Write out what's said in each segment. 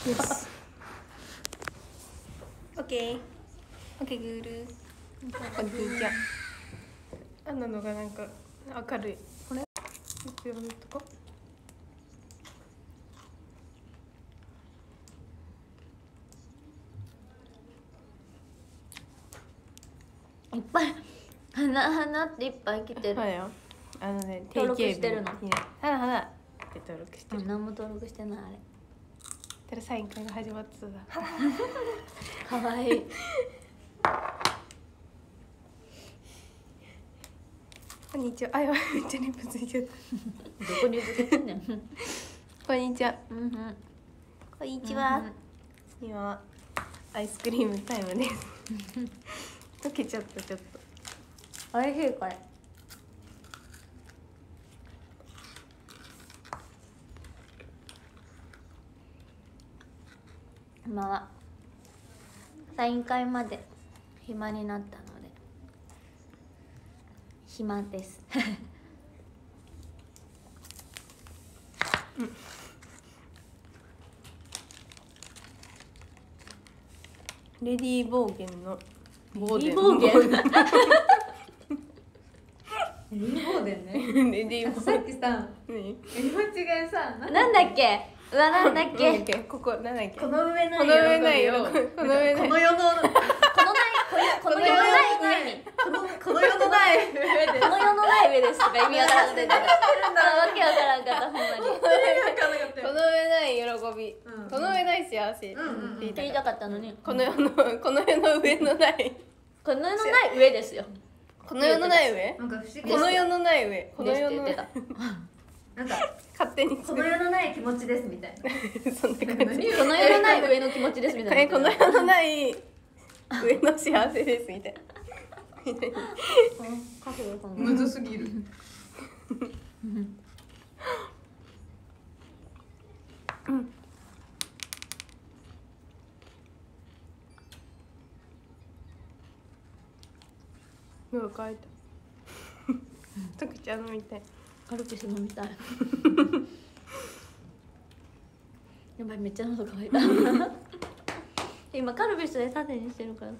し。オッケー。オッケーグール。こんにちは。あんなのがなんか明るい。これ。必要なとこ。 いっぱい花っていっぱい来てる。 はいよ。ね、 登録してるの。 花って登録してる。 何も登録してないあれ。 ただサイン会が始まってた。 かわいい。 こんにちは。あ、やばい、めっちゃリップついちゃった。 どこにつけてんねん。 こんにちは。 うんうん。 こんにちは。今はアイスクリームタイムです。溶けちゃったちょっと。 おいしいこれ。今はサイン会まで暇になったので暇です。 レディーボーゲンのレディーボーゲン。レディーボーゲンね。 レディーボーさっきさ、 何？ 色違いさ、なんだっけ？うわ、なんだっけ？ ここなんだっけ？ この上ないこの上ないよ。この上ない。 この世のないこの世のないこの世のないこの世のない上ですとか意味わからんかった。わけわからんかったほんまに。 この上ない喜び。この上ない幸せ。 言いたかったのに。 この世の上のない。 この世のない上ですよ。 この世のない上？ なんか不思議。 この世のない上。この世の言ってた。 なんか勝手にこの世のない気持ちですみたいな。 そんな感じ。 この世のない上の気持ちですみたいな。 この世のない上の幸せですみたいな。 むずすぎる。 喉乾いた。特茶飲みたい。 カルピス飲みたい。やばい、めっちゃ喉乾いた。今カルピスで縦にしてるからさ。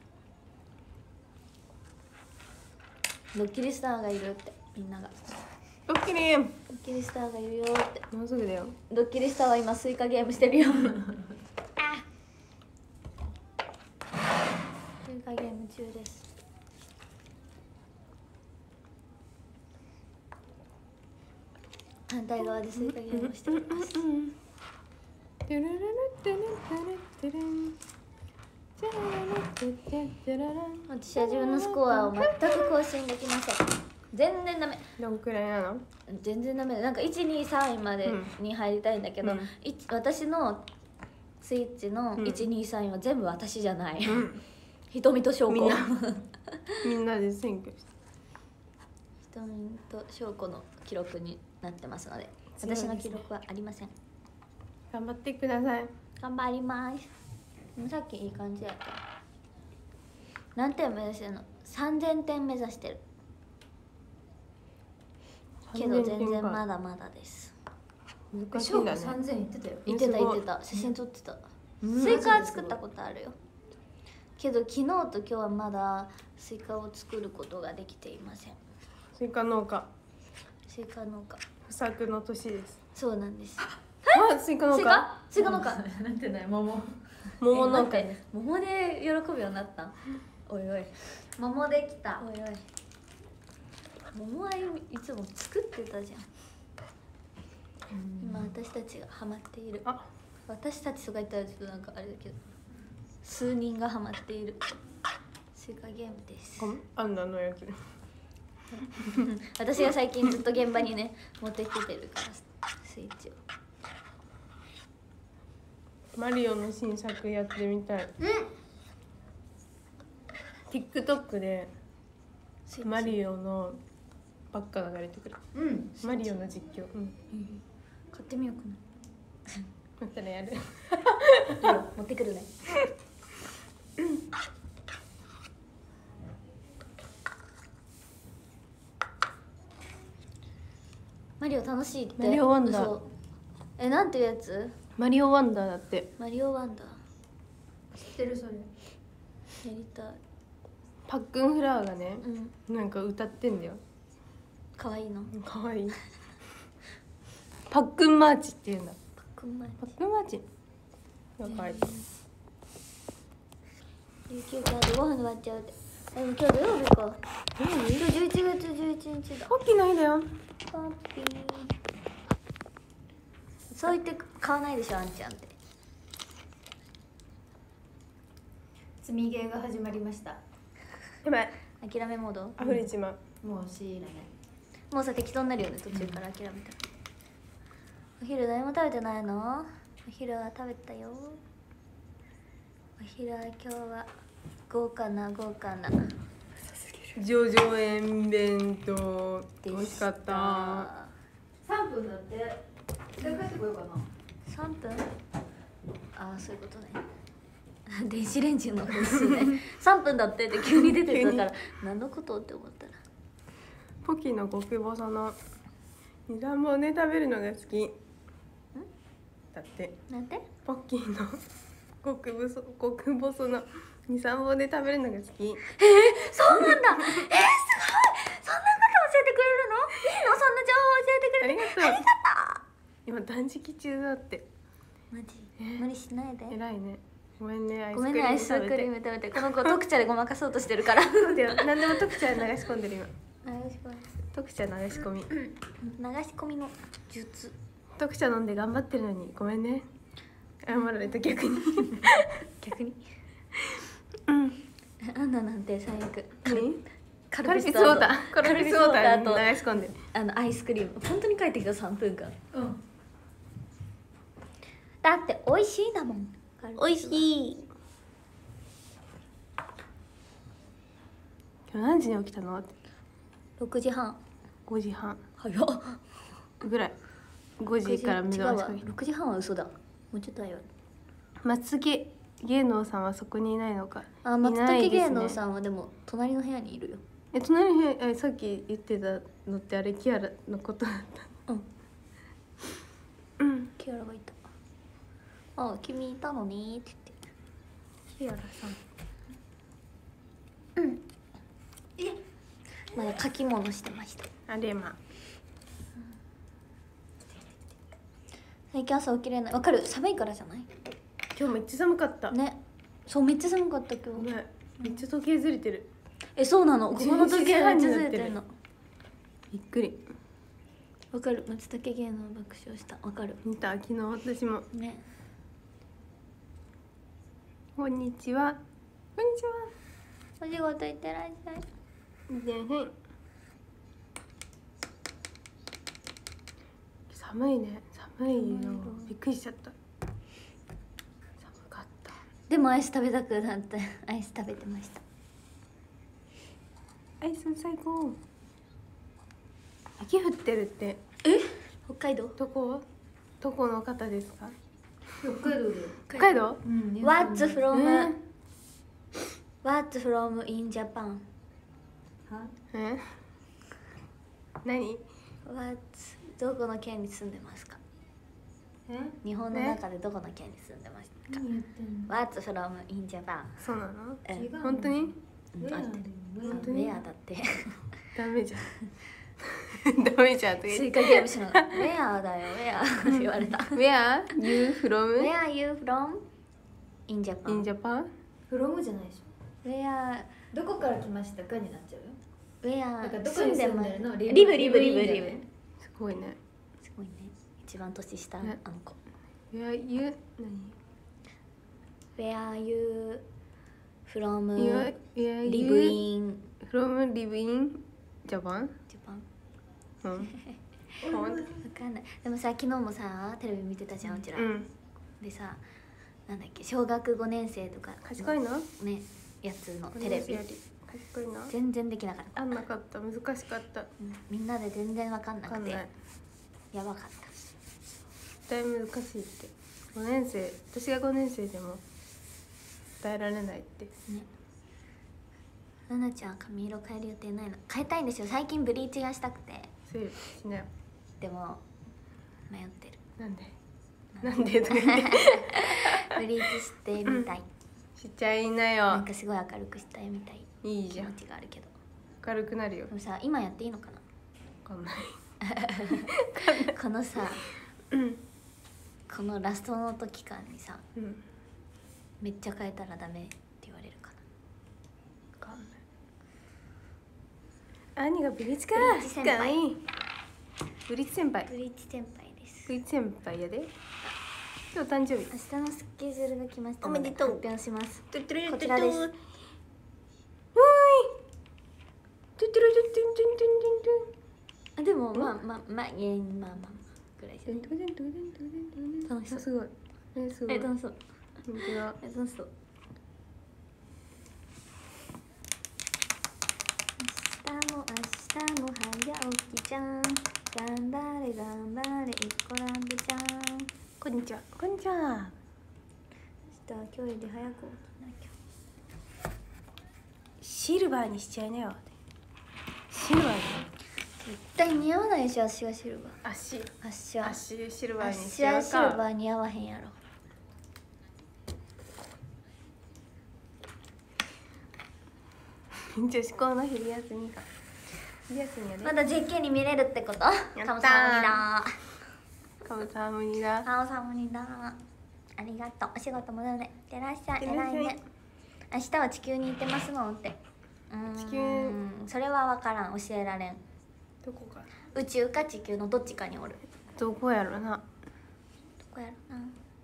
ドッキリスターがいるってみんなが。 ドッキリ。 ドッキリスターがいるよって。 もうすぐだよ。 ドッキリスターは今スイカゲームしてるよ。あスイカゲーム中です。反対側でスイカゲームしております。私は自分のスコアを全く更新できません。全然ダメ。 どんくらいなの？ 全然ダメ。なんか1、2、3位までに入りたいんだけど、私のスイッチの1、2、3位は全部私じゃない。瞳と証拠。 みんなで選挙して。 瞳と証拠の記録になってますので、私の記録はありません。 頑張ってください。 頑張ります。さっきいい感じやった。何点目指してるの？3000点目指してるけど全然まだまだです。 難しいんだね。 3000言ってたよ。 言ってた言ってた。写真撮ってた。スイカは作ったことあるよ。けど昨日と今日はまだスイカを作ることができていません。 スイカ農家。 スイカ農家。 不作の年です。 そうなんです。 あ、スイカ農家。 スイカ農家。 なんてない桃。 桃農家です。 桃で喜ぶようになった。おいおい。 桃できた。 おいおい。桃はいつも作ってたじゃん。今私たちがハマっている。私たちとか言ったらちょっとなんかあれだけど、数人がハマっているスイカゲームです。 あんなのやつ。 私が最近ずっと現場にね持ってきてるからスイッチを。 マリオの新作やってみたい。TikTok でマリオのばっか流れてくる。マリオの実況。 買ってみようかな。 またらやる。 持ってくるね。マリオ楽しいって。 マリオワンダー。 なんていうやつ？ マリオワンダーだって。 マリオワンダー知ってるそれ。 やりたい。 パックンフラワーがね、 うんなんか歌ってんだよ。 可愛いの。 かわいい。パックンマーチって言うんだ。 パックンマパックンマーチ。かわいい。 19時でご飯終わっちゃうって。でも今日土曜日か。今日11月11日だ。 ポッキーの日だよ。 パッピー。そう言って買わないでしょ、あんちゃんって。 積みゲーが始まりました。 やばい。 諦めモード。 溢れちまう。 もう強いらない。 もうさ適当になるよね、途中から諦めたら。お昼何も食べてないの？お昼は食べたよ。お昼は今日は豪華な上々園弁当美味しかった。 3分だって。じゃあ帰ってこようかな。 3分？ああ、そういうことね。電子レンジの話ね。3分だってって急に出てたから何のことって思ったら。 ポッキーの極細の2、3本で食べるのが好きだって。 なんて？ ポッキーの極細の2、3本で食べるのが好き。 そうなんだ。すごい。そんなこと教えてくれるの？いいの？そんな情報教えてくれて。 ありがとう。 ありがと今断食中だって。 う。マジ？無理しないで。 偉いね。ごめんね、 ごめんね、アイスクリーム食べて。この子特茶でごまかそうとしてるから。 そうだよ。何でも特茶流し込んでる今。 流し込み。 特茶流し込み。 流し込みの術。 特茶飲んで頑張ってるのにごめんね。謝られた逆に。 逆に。 うん。 アンナなんて最悪。カカルピスウォーター。カルピスウォーターに流し込んで。 アイスクリーム。本当に帰ってきた3分間。 うん。 だって美味しいだもん。美味しい。 今日何時に起きたの？ 6時半。 5時半早っ。 ぐらい。5時から目覚ましかけて。 6時半は嘘だ。もうちょっと早い。 松木芸能さんはそこにいないのか。 あ、松竹芸能ん。 さんはでも隣の部屋にいるよ。 隣の部屋、さっき言ってたのってあれキアラのことだった。 キアラがいた。あ、君いたのにって言って。キアラさん。まだ書き物してました。 あれま。 最近朝起きれない。わかる？寒いからじゃない？ 今日めっちゃ寒かった。 ね。そう、めっちゃ寒かった今日。 ね、めっちゃ時計ずれてる。 そうなの。ここの時計めっちゃずれてるの。 びっくり。 わかる？松竹芸能爆笑した。わかる？ 見た？昨日私も。 ね。 こんにちは。こんにちは。 お仕事行ってらっしゃい。 はい。寒いね。寒いの。びっくりしちゃった。寒かった。 でもアイス食べたくなってアイス食べてました。 アイス最高。雪降ってるって。 北海道？ どこの方ですか？ 北海道で。 北海道？ うん。 What's from What's from in Japan? は？ 何？ What's どこの県に住んでますか？日本の中でどこの県に住んでますか？ 何言ってんの？ What's from in Japan? そうなの？ 違う。 本当に？ ウェアだよ。 本当にウェアだって。 ダメじゃん。ダメじゃんって。 スイカゲームしながらウェアだよ、ウェアって言われた。 Where you from? Where are you from? In Japan. In Japan? フロムじゃないでしょ。 Where どこから来ましたかになっちゃうよ。だから Where どこに住んでるの？ リブリブいいんじゃない？ すごいね。 すごいね。一番年下あねの子。 Where you 何？ Where are you from? Where Live you in from live in Japan? Japan? うん。 わかんない。でもさ、昨日もさテレビ見てたじゃん、うちら。でさ、なんだっけ、小学5年生とか賢いの？ ね、やつのテレビ賢いの？ 全然できなかった。 あんなかった。難しかった。 みんなで全然わかんなくてわかんない。 やばかった。 絶対難しいって。5年生、私が5年生でも伝えられないって。 ね。ななちゃん髪色変える予定ないの？変えたいんですよ。最近ブリーチがしたくて。 セーブしなよ。 でも迷ってる。 なんで？ なんでとか言ってブリーチしてみたい、 しちゃいなよ。 なんかすごい明るくしたいみたい気持いいじゃん。 ちがあるけど、 明るくなるよで。もさ今やっていいのかなわかんない。 このさうんこのラストの時間にさうん。 めっちゃ変えたらダメって言われるかわかんない。兄がブリーチか。 ブリーチ先輩かわいい。ブリーチ先輩な。。ブリーチ先輩です。 ブリーチ先輩やで。今日誕生日。 明日のスケジュールが来ましたのでおめでとう発表します。 トゥトゥルこちらですトゥトゥわーい。トゥトゥルトゥトゥントゥントゥントゥントゥン。 あでもまあぐらいじゃない。楽しそうすごい。すごい。 楽しそう。 本当だ。 楽しそう。明日も早起きじゃん。頑張れ頑張れ一個ランドじゃん。 こんにちは。こんにちは。 明日は今日より早く起きなきゃ。 シルバーにしちゃいなよ。シルバーに。 絶対似合わないし、足はシルバー。 足。 足は足シルバーにし足ちゃうはシルバか。 ー似合わへんやろ。 女子校の昼休みか。昼休みやで。 まだ JK に見れるってこと？ たーカムサハムニだ。 カムサハムニだ。 カムサハムニだ。ありがとう。お仕事戻るね。いってらっしゃい。 いってらっしゃい偉いね。明日は地球に行ってますのって。 地球それは分からん。教えられん。 どこか。 宇宙か地球のどっちかにおる。 どこやろな。 どこやろな。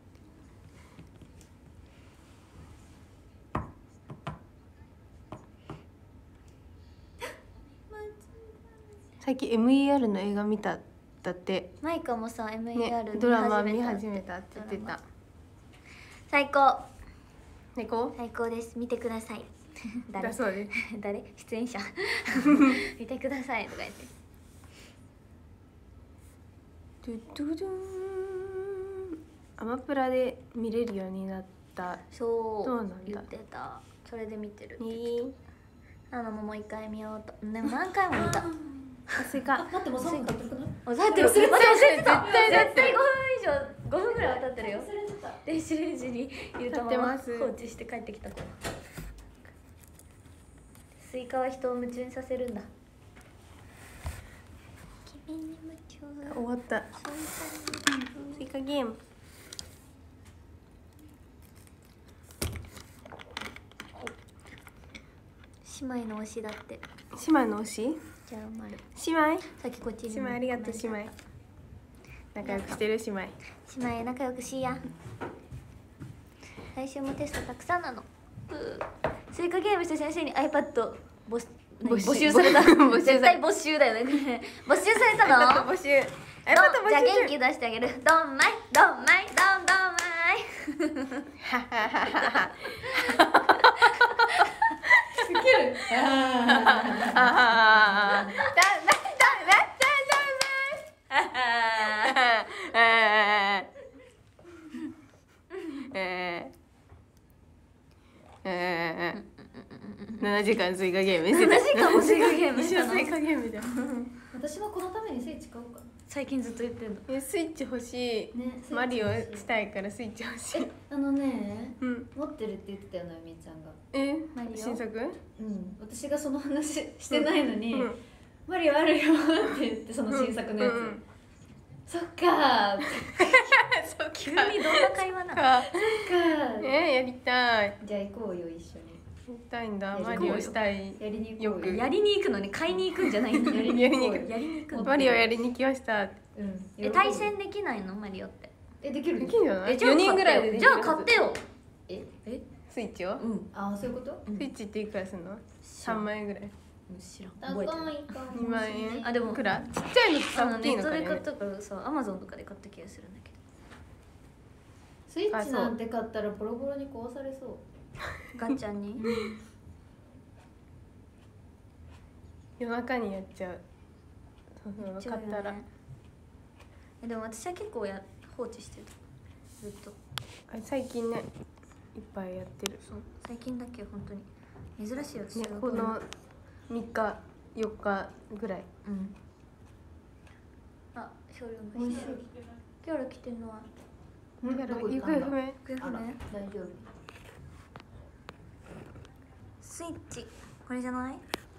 さっき MER の映画見ただって。 マイカもさ MER ね、 見ドラマ見始めた始めたって言ってた。 最高猫？ 最高です。見てください。誰だそうです。 誰出演者見てくださいとか言って。 ドゥドゥドゥーン。アマプラで見れるようになった。 そうそうなんだ言ってた。それで見てる。 にももう一回見ようと。でも何回も見た。 汗が。 待ってもう3分経ってるかな。 だって絶対絶対だって 5分以上5分ぐらいは経ってるよ。 忘れてた。 電子レンジに入れたま経まってます放置して帰ってきたから。スイカは人を夢中にさせるんだ。君に夢中。 終わった。スイカゲーム。 姉妹の推しだって。 姉妹の推し？ じゃあ丸。 姉妹？ さっきこっちに姉妹ありがとう姉妹。仲良くしてる姉妹。 姉妹仲良くしや。来週もテストたくさんなの。スイカゲームして先生に iPad 募集された。 募集され絶対募集だよね。これ募集されたの？ 募集。 じゃあ元気出してあげる。どんまいどんまいどんどんまい。 はははは。 ウケる。 7時間スイカゲームしてた。 7時間もスイカゲームしたの一緒スイカゲームじゃん。 私はこのためにスイッチ買おうかな。 最近ずっと言ってんの。 スイッチ欲しい。 ねマリオしたいからスイッチ欲しい。 ねうん。 持ってるって言ってたよなみーちゃんが。 マリオ新作？ うん。私がその話してないのに、 うんマリオあるよって言ってその新作のやつ。 うんうんそっかー。 そっか。 急にどんな会話なの？ か。 そっかー。 やりたい。 じゃあ行こうよ一緒に。 やりたいんだ。 やりマリオしたい。 やりに行こうよくやりに行くのに買いに行くんじゃないんだ。 やりに行こうよ。 やりに行くの。 マリオやりに来ました。 うん。 対戦できないのマリオって？ できるできんじゃない？ じゃあ 4人ぐらいでできじゃある買ってよ。 えスイッチを？ うん。 ああそういうこと？ スイッチっていくらするの？3万円ぐらい。 知らん。覚えてない。 か 2万円。 あでもいくら？ちっちゃいのさ大きいネットのかね。 で買ったからさ、アマゾンとかで買った気がするんだけど。 スイッチなんて買ったらボロボロに壊されそう。 ガッチャンに。 夜中にやっちゃう。そう買ったら。 でも私は結構放置してた。ずっと。 最近ねいっぱいやってる。 そう。最近だけ本当に珍しいよ。 ねこの3日4日ぐらい。 うん。あ、ショールーム。キャラ来てんのはうんだからどこ行行ったんだ方不明。 あらね大丈夫。 スイッチこれじゃない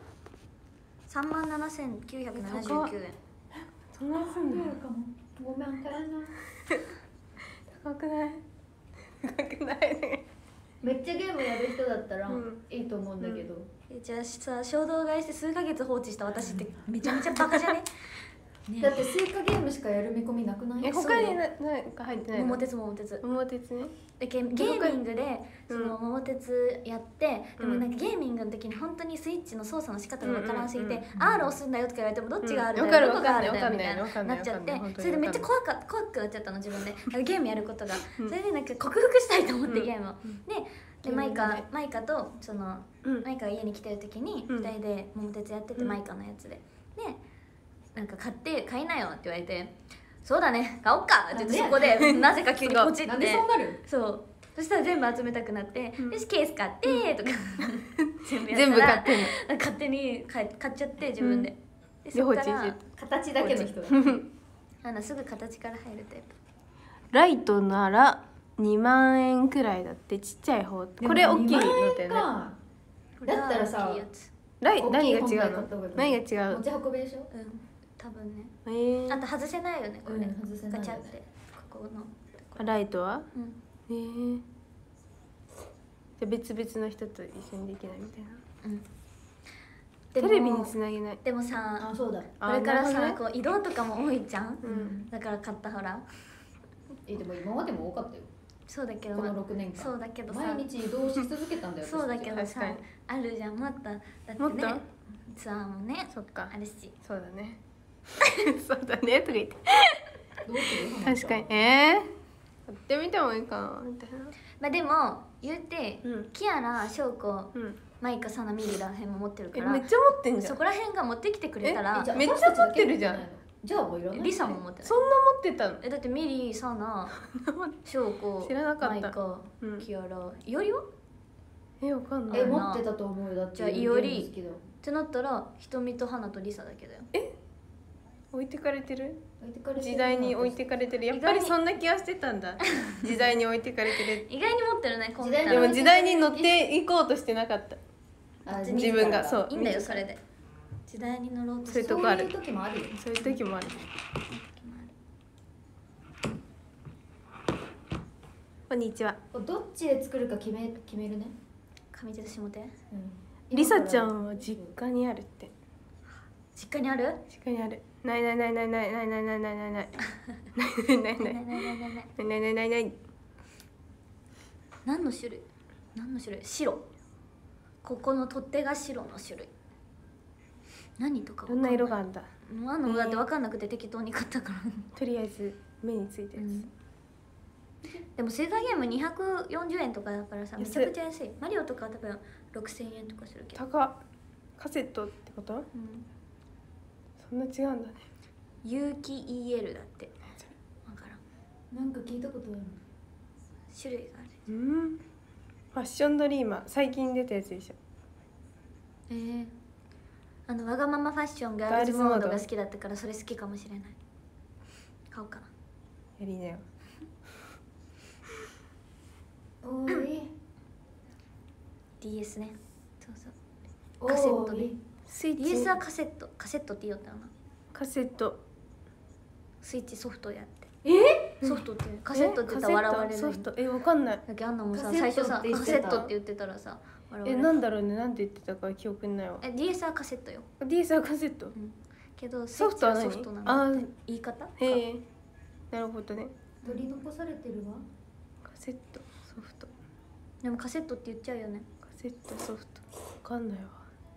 ？37,979円。 そんなすんの？ かも。ごめん買えない。 高くない？高くないね。 めっちゃゲームやる人だったらうんいいと思うんだけど、 じゃあさ、衝動買いして数ヶ月放置した私ってめちゃめちゃバカじゃね？ねだってスイカゲームしかやる見込みなくない？ 他になんか入ってないの？ 桃鉄桃鉄桃鉄ね。 でゲーミングでその桃鉄やって、でもうんなんかゲーミングの時に本当にスイッチの操作の仕方がわからんすぎて、 うん R 押すんだよとか言われてもどっちが R だよ、 わかるどこが R だよわかんないみたいなわかんないなっちゃってわかんないそれでめっちゃ怖くなっちゃったの自分でゲームやることが、 うんそれでなんか克服したいと思ってうんゲームを、でマイカとその、マイカが家に来てる時にうん 2人で桃鉄やってて、 うんマイカのやつでなんか買いなよって言われてそうだね買おっかって言ってそこでなぜか急にポチってなんでそうなる？ そうそしたら全部集めたくなって「 うんよしケース買って」とか全部買ってんの。 勝手に買っちゃって自分で、でで放置そっからして形だけの人だ。 すぐ形から入るタイプ。 ライトなら2万円くらいだってちっちゃい方。これ大きいのだよね。 かだったらさ大きいやつ大き何が違うい本体買のった方がいい？ 何が違う持ち運びでしょ？ うん多分ねの？ あと外せないよねこれ、 うん外せないよねガチャってここのライトはうんじゃあ別々の人と一緒にできないみたいな。 うんテでもレビにつなげない。 でもさあ、そうだ。 これからさ、 なるほどねこう移動とかも多いじゃん、 うんだから買ったほらでも今までも多かったよ。 そうだけどこの6年間。 そうだけどさ毎日移動し続けたんだよ。 そうだけどさ確かにあるじゃんもっとだってもっとねツアーもねそっかあるしそうだねそうだねとか言ってどうする？ 確かにやってみてもいいかなみたいな。 まあでも言って、 うんキアラ、ショウコ、 うんマイカ、サナ、ミリらへんも持ってるからめっちゃ持ってんじゃん。 そこら辺が持ってきてくれたらじゃあめっちゃ持ってるじゃん。 じゃあもういらない。 リサも持ってないそんな持ってたの？ だってミリ、サナ、ショウコ、 知らなかったマイカ、 うんキアラ、イオリはっわかんない。 持ってたと思うよ。だってじゃあいおりゲーム好きだもん。 てなったら瞳と花とリサだけだよ置いてかれてる？ 置いてかれてる時代に置いてかれてる。やっぱりそんな気はしてたんだ。時代に置いてかれてる。 意外に持ってるねこんな時代にでも時代に乗っていこうとしてなかった。 あ自分がそういいんだよそれで時代に乗ろうとしてそういうとこあるそういう時もあるよ。 そういう時もある。こんにちは。 どっちで作るか決めるね。 上手と下手りさちゃんは実家にあるって。 実家にある実家にある。ないないないないないないないないないないないないないないないないないないない。 何の種類白ここの取っ手が白の種類何とかどんな色があるんだ。 あんのだって分かんなくて適当に買ったからとりあえず目についたやでもスイカゲーム240円とかだからさめ安いちゃくちゃ安いマリオとかは多分6000円とかするけつ。 ど、 高っ。カセットってこと？そんな違うんだね。 有機 EL だって分からんなんか聞いたことある。 種類があるうん。ファッションドリーマー最近出たやつでしょ。 わがままファッションガールズモードが好きだったからそれ好きかもしれない買おうかなやりなよ。 おい DS ねそうそうおカセットねいスイッチ DS はカセットって言おったよなカセット。 スイッチソフトやってえ？ ソフトってカセットって言ったら笑われるソフトわかんない。 だけどあんなもんさカセット最初さって言ってたカセットって言ってたらさ笑われるなんだろうね、なんて言ってたか記憶にないわ。 DS はカセットよ DS はカセット。 けどソフトは何スイッチソフトなんだってあ言い方へえ。なるほどね。 取り残されてるわ。 カセットソフトでもカセットって言っちゃうよねカセットソフトわかんないわ。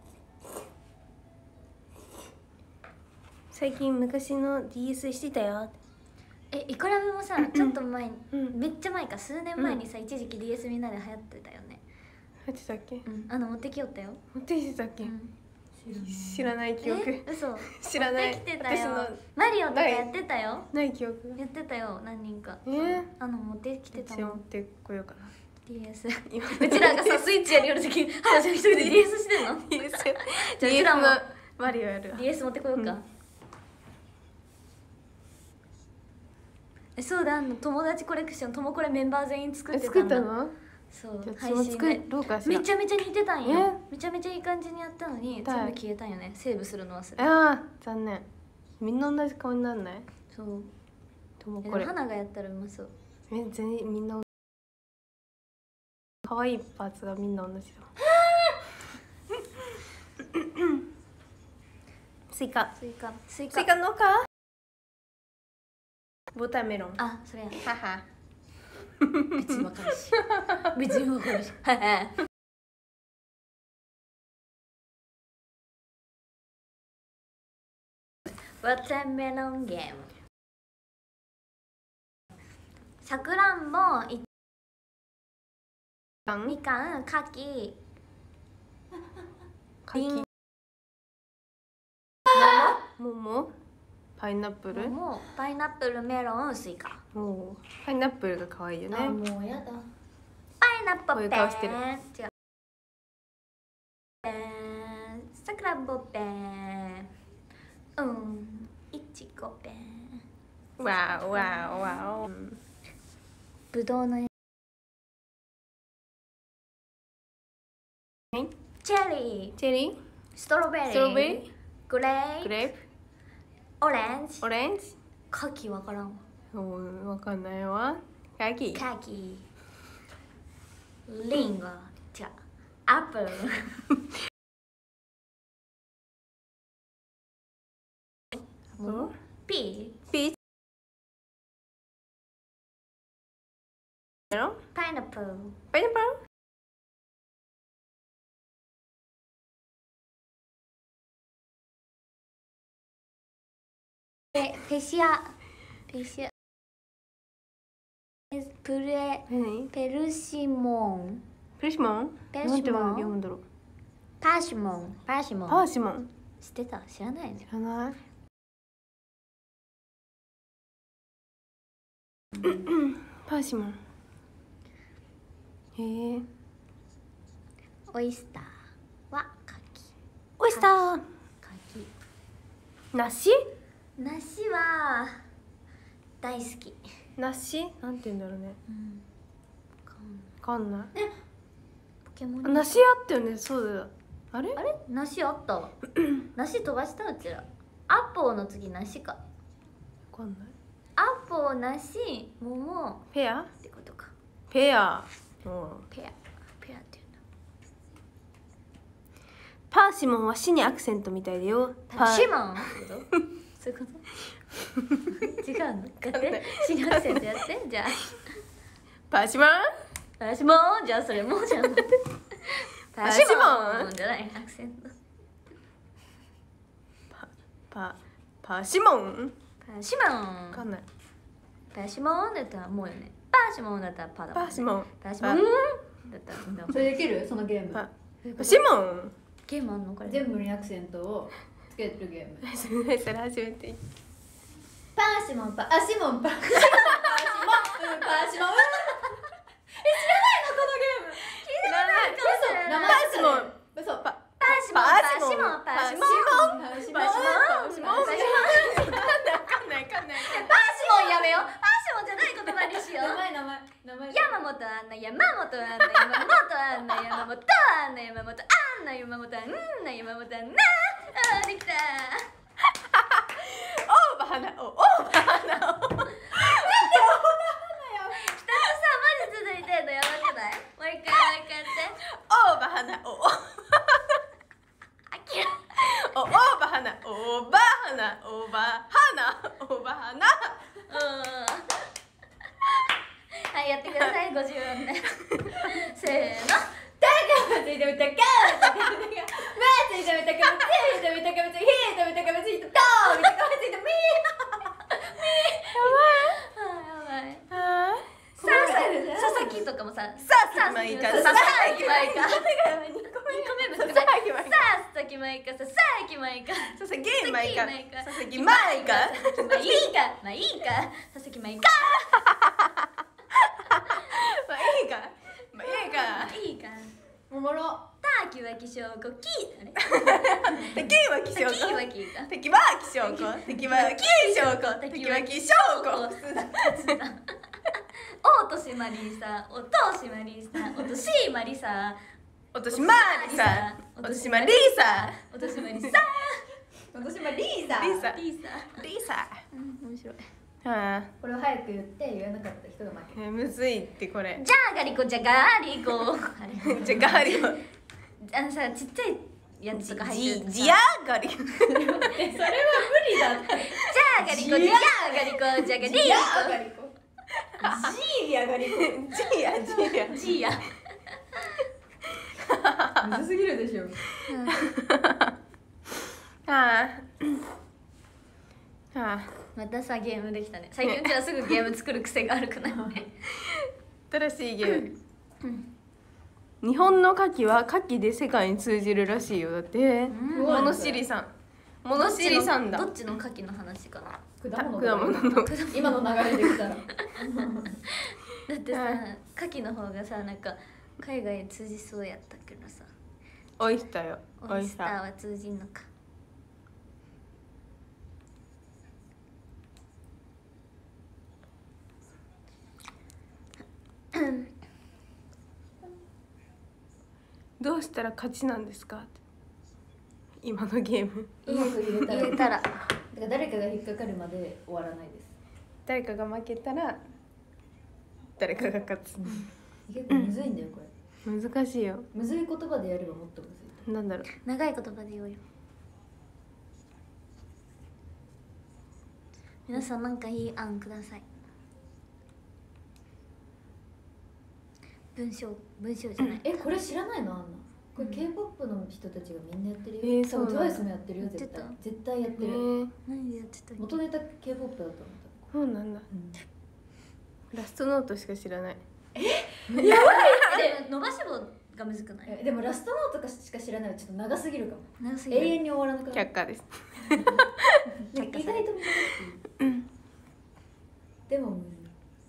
最近昔の DS してたよ。 イコラブもさちょっと前にうん。 めっちゃ前か数年前にさ一時期 DS みんなで流行ってたよね入ってたっけ？ 持ってきよったよ持ってきてたっけ？知らない記憶。 嘘知らない持ってきてた私よのマリオとかやってたよない記憶が。 やってたよ何人か持持ってきてたもん私は持ってこようかな。 DS 今うちらがさスイッチやるよる時はじゃあ一人で DS してんの DS じゃあうち DS のらもマリオやるわ。 DS 持ってこようか、 うんそうだ、友達コレクション、ともこれメンバー全員作ってたんだ。 作ったの？ そうじゃあ配信作でろうかしら。 めちゃめちゃ似てたんよ。めちゃめちゃいい感じにやったのに全部消えたんよね。セーブするの忘れ。 ああ残念。みんな同じ顔になんない？ そう。 ともこれ。 花がやったらうまそう。 全員みんな可愛いパーツがみんな同じだ。スイカ。 スイカスイカのか？ウォーターメロン。 あ、それや。 はは。 別にわかるし。別にわかるし。ウォーターメロンゲーム。さくらんぼ、みかん、かき、りん、 桃、パイナップル。 桃、パイナップル、メロン、スイカ。 おー、パイナップルが可愛いよね。 もうやだ。パイナップルペン。 こういう顔してる。 違う。ペン、さくらんぼペン。いちごペン。 わおわおわお。 ぶどうのチェリー、 チェリー、 ストロベリー、 ストロベリー、 グレープ、 グレープ、 オレンジ、 オレンジ。 カキわからんわ。 わかんないわ。カキ。 カキ、リンゴ、違う、アップル。ピー、 ピーチ。 パイナップル、 パイナップル。 ペシア、ペシア、 何？ ペルシモン、 ペルシモン？ ペルシモンなんて読むんだろう。 パーシモン、パーシモン。 パーシモン。 知ってた？知らないね。 知らない。パーシモン。へえ。 オイスターはカキ。 オイスター。 カキ。 梨？ 梨は大好き。 梨？なんて言うんだろうね。わかんない。 ポケモン。 梨あったよね。そうだ。あれ？ あれ？梨あったわ。梨飛ばしたうちら。アポーの次梨か。 わかんない。 アポー、梨、桃ペア？ ってことか。 ペア。 ペアっていうんだ。 パーシモンは死にアクセントみたいだよ。 パシモンってことそういうこと違うの？やってシニアクセントやってじゃあパーシモン？ パシモンじゃあそれもうじゃんパシモンじゃないアクセントパーシモン？ パシモンわかんない。 パシモンだったらもうよね。パシモンだったらパだもんね。 パーシモン。 パシモンだったらみんなそれできる？そのゲームパーシモン。 ゲームあんのこれ全部にアクセントをつけてるゲーム。 それ初めて。 パーシモンパーシモンパーシモンパーシモンパーシモン知らないのこのゲーム。 知らない。 名前パーシモン。 嘘。 パシモンパシモンパシモンパーシモンパシモンパシモンわかんない。 パーシモンやめよう。パーシモンじゃない言葉にしよう。 名前。 山本アンナ、山本アンナ、山本アンナ、山本アンナ、山本アンナ、山本アンナ、山本アンナ。あーできた。 オーバー花。オーバー花。 2つさマジ続いてんのやばくない？もう一回やって。 オーバー花。 あきら。 オーバー花。オーバー花。オーバー花。オーバー花。 はいやってください50音で。せーの。 ついてみたか。ついてみたか。ついてみたか。ついてみたか。ついてみたか。ついてみたか。ついてみたか。ついてみ佐々木とかもさ、 佐々木舞香。 佐々木舞香。2個目難しい。佐々木舞香。佐々木舞香。佐々木舞香。 佐々木舞香。佐々木舞香。 まあいいか。まあいいか。佐々木舞香。 まあいいか。まあいいか。 いいか。 おもろ。 たきは気象子き。 敵は気象子。 きはきか。 敵は気象子。敵は気象子。敵は気象子。 まりさ落としまりさ落としまりさ落としまりさ落としまりさ落としまりさ私もリーザリーサリーサリサ面白い。 はあこれを早く言って言えなかった人が負け。 むずいってこれじゃあガリコじゃがりこあれじゃガーリをあのさちっちゃいやつとか入ってるとさジアガリそれは無理だって。 じゃあガリコじゃあガリコじゃがりこジーガリコ。ジーヤガリコ。 ジアジアじいやむずすぎるでしょ。 はあはあまたさゲームできたね。最近うちはすぐゲーム作る癖があるくない新しいゲーム日本の牡蠣は牡蠣で世界に通じるらしいよだって物知りさん物知りさんだどっちの牡蠣の話かな。 果物果物の今の流れできたら。 だってさ牡蠣の方がさなんか海外に通じそうやったけどさオイスターよオイスターは通じんのか。 どうしたら勝ちなんですか今のゲームうまく入れたら。 入れたらだから誰かが引っかかるまで終わらないです。 誰かが負けたら誰かが勝つ結構むずいんだよこれ。 難しいよむずい言葉でやればもっとむずい。 なんだろう長い言葉で言おうよ。皆さんなんかいい案ください。文章じゃない。 これ知らないのあんな。これ K-POP の人たちがみんなやってるよ。 そうなんだ TWICE もやってるよ絶対やって。 絶対やってる。 何でやってたっけ。 元ネタ K-POP だと思っそうなんだた。 ラストノートしか知らないで伸ばし棒がむずくない。 でもラストノートしか知らないのちょっと長すぎるかも。 長すぎる。 永遠に終わらなくなる。 却下です意外と短い。でもむずい。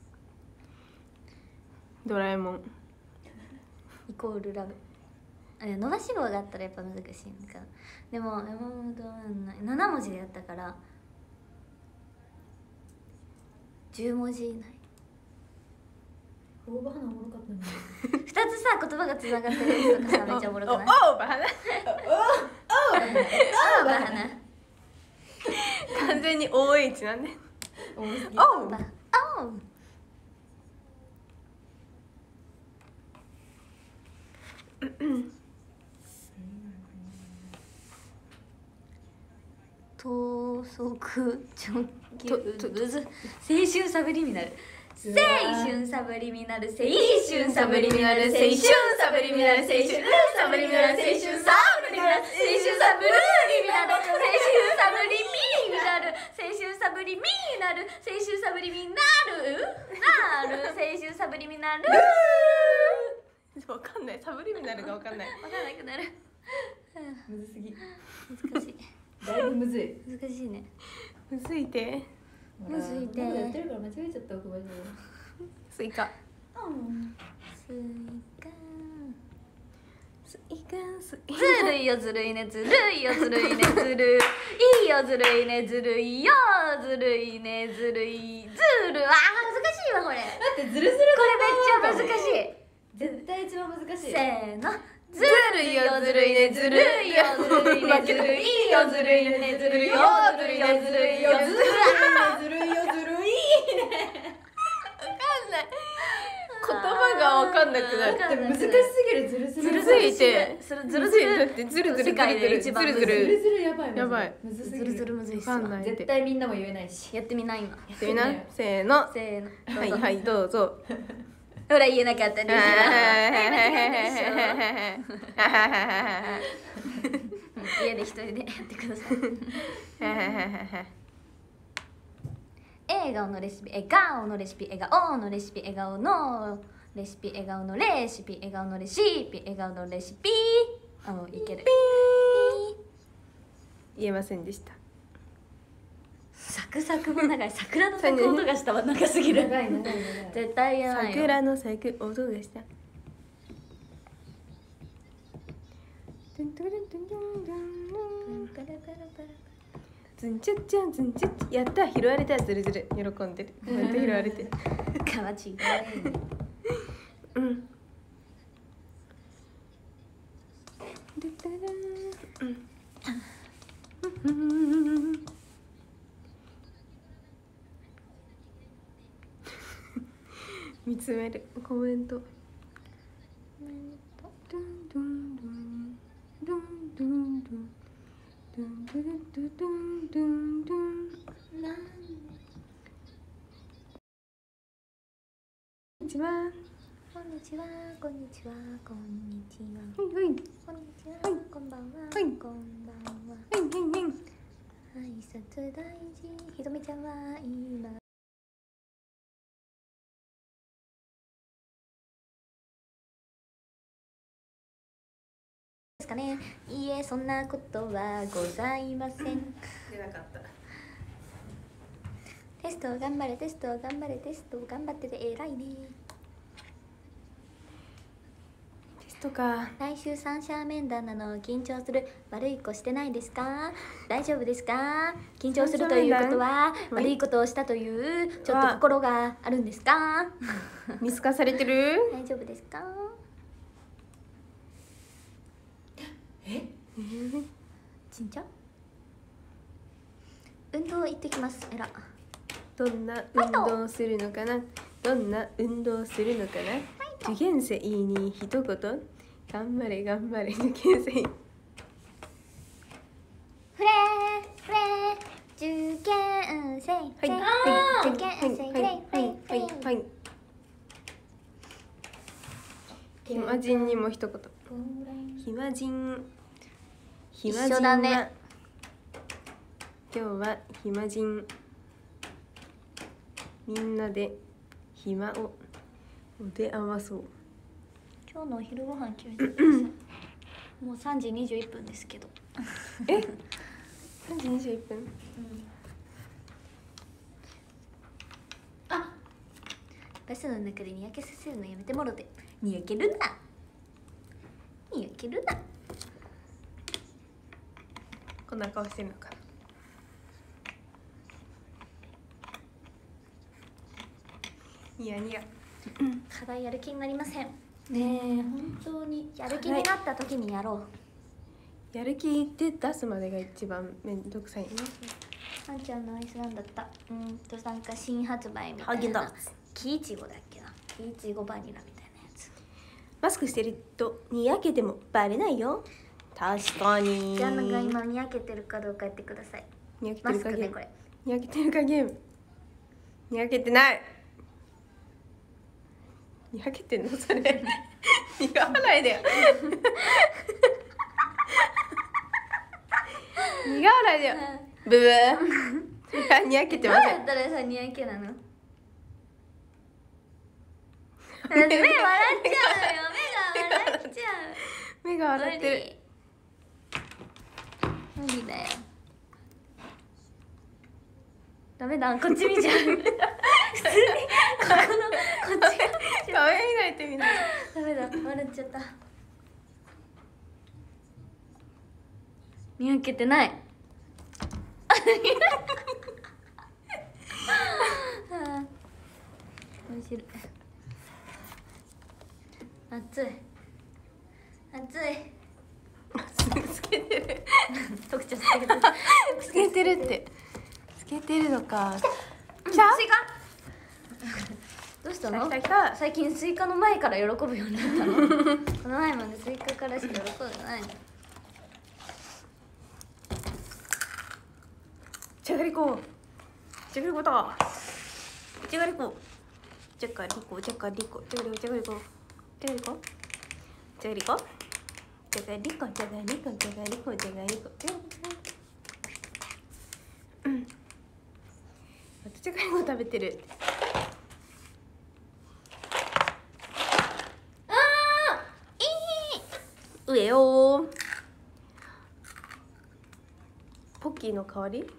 ドラえもんイコールラブ。伸ばし棒があったらやっぱ難しいのかな。でも山本は7文字でやったから10文字以内。 大場花おもろかったね。 2つさ言葉がつながってるやつとかさめっちゃおもろくない？ おバナあバハナ完全に OH なんでおもろすぎ。 おうバおう等速直球むず青春サブリミナル青春サブリミナル青春サブリミナル青春サブリミナル青春サブリミナル青春サブリミナル青春サブリミナル青春サブリミナル青春サブリミナル青春サブリミナル青春サブリミナルわかんないサブリミナルがわかんないわかんなくなる。 むずすぎ。 難しいだいぶむずい。 難しいね。 むずいてむずいてなんかやってるから間違えちゃった奥歯じスイカゃスイカスイカスイずるいよずるいねずるいよずるいねずるいよずるいねずるいよずるいねずるいずる難しいわこれ。 だってずるずるこれめっちゃ難しい。 絶対一番難しい。 せーのずるいよずるいねずるいよずるいねずるいよずるいねずるいよずるいよずるいよずるいずるいよずるい。 言葉がわかんなくなるでも難しすぎるずるずる。 ずるすぎてずるずるだってずるずる世界で一番ずるずずるるずるやばい。 やばいむずすぎずるずるる。 むずいっすわわかんない絶対みんなも言えないし。 やってみない今。 やってみなせーのせーのはいはいどうぞほら言えなかったでしょ。家で一人でやってください。笑顔のレシピ笑顔のレシピ笑顔のレシピ笑顔のレシピ笑顔のレシピ笑顔のレシピ笑顔のレシピいける。 言えませんでしたサクサクも長い。桜の咲く音がしたわ長すぎる。 長い長い長い。 絶対言えないよ。 桜の咲く音がしたズンチャッチャンズンチャッチャ、やった拾われた、ずるずる喜んでる、また拾われてる。 かわちい。 うん。見つめるコメント。こんにちは。 こんにちは、こんにちは、こんにちは。 はいはい。 こんにちは、こんばんは。 はいこんばんは。 はいはいはい。 挨拶大事。ひとみちゃんは今。ですかね。いいえ、そんなことはございません。 出なかった。 テスト頑張れ、テスト頑張れ、テスト頑張ってて偉いね。 テストか。 来週三者面談なの緊張する。悪い子してないですか？大丈夫ですか？緊張するということは悪いことをしたというちょっと心があるんですか？ 見透かされてる？ 大丈夫ですか？ちんちゃん運動行ってきます。えら。 どんな運動をするのかな、どんな運動をするのかな、受験生に一言、頑張れ頑張れ受験生。 フレフレ受験生、 はい受験生、フレフレはい。暇人にも一言。暇人。 一緒だね。 今日は暇人。みんなで暇を持て余そう。 今日のお昼ご飯決めてください。もう3時21分ですけど。 え？3時21分。 あ、バスの中でにやけさせるのやめてもろて。にやけるな。にやけるな。 こんな顔してるのかな。ニヤニヤ。 課題やる気になりません。ねえ、本当にやる気になった時にやろう。 やる気で出すまでが一番めんどくさいね。 あんちゃんのアイスなんだった。なんか新発売みたいな。木いちごだっけな。木いちごバニラみたいなやつ。 マスクしてるとにやけてもバレないよ。確かに。 じゃあなんか今にやけてるかどうかやってください。 にやけてマるかゲーム。 スクねこれ。 にやけてるかゲーム。にやけてない。にやけてんのそれ。苦笑いだよ。苦笑いだよ。ブブー。にやけてません。 どうやったらさにやけなの？目笑っちゃうよ。目が笑っちゃう。 目が笑ってる。 無理だよ。ダメだ、こっち見ちゃう。普通にこっち顔見ないと見ない。 ダメだ、笑っちゃった。にやけてない。面白い。熱い。熱い。 つけてる。 特徴つけてる。 つけてるって。つけてるのか。 スイカ。どうしたの？ 来た来た。 最近スイカの前から喜ぶようになったの。この前までスイカからしか喜んでないの。 じゃがりこ。じゃがりこだ。じゃがりこ。じゃがりこ。じゃがりこ。じゃがりこ。じゃがりこ。じゃがりこ。じゃがりこ。じゃがりこ。じゃがりこ。じゃがりこ。じゃがりこ。じゃがりこ。うん。またじゃがりこ食べてる。上よ。ポッキーの代わり？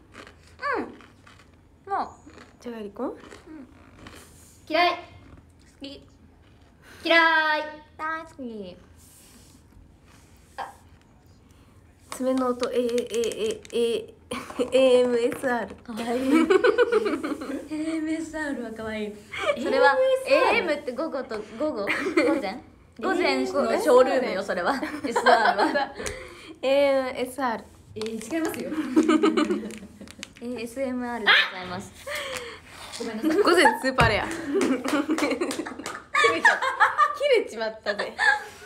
もうじゃがりこ？ 嫌い。 好き。 嫌い。 大好き。 爪の音 AMSR。 かわいいAMSR はかわいい。それは AM って午後と午前午前のショールームよ。それは SR は AMSR。 違いますよ。 ASMR でございます。 ごめんなさい。 午前スーパーレア。切れちまったぜ。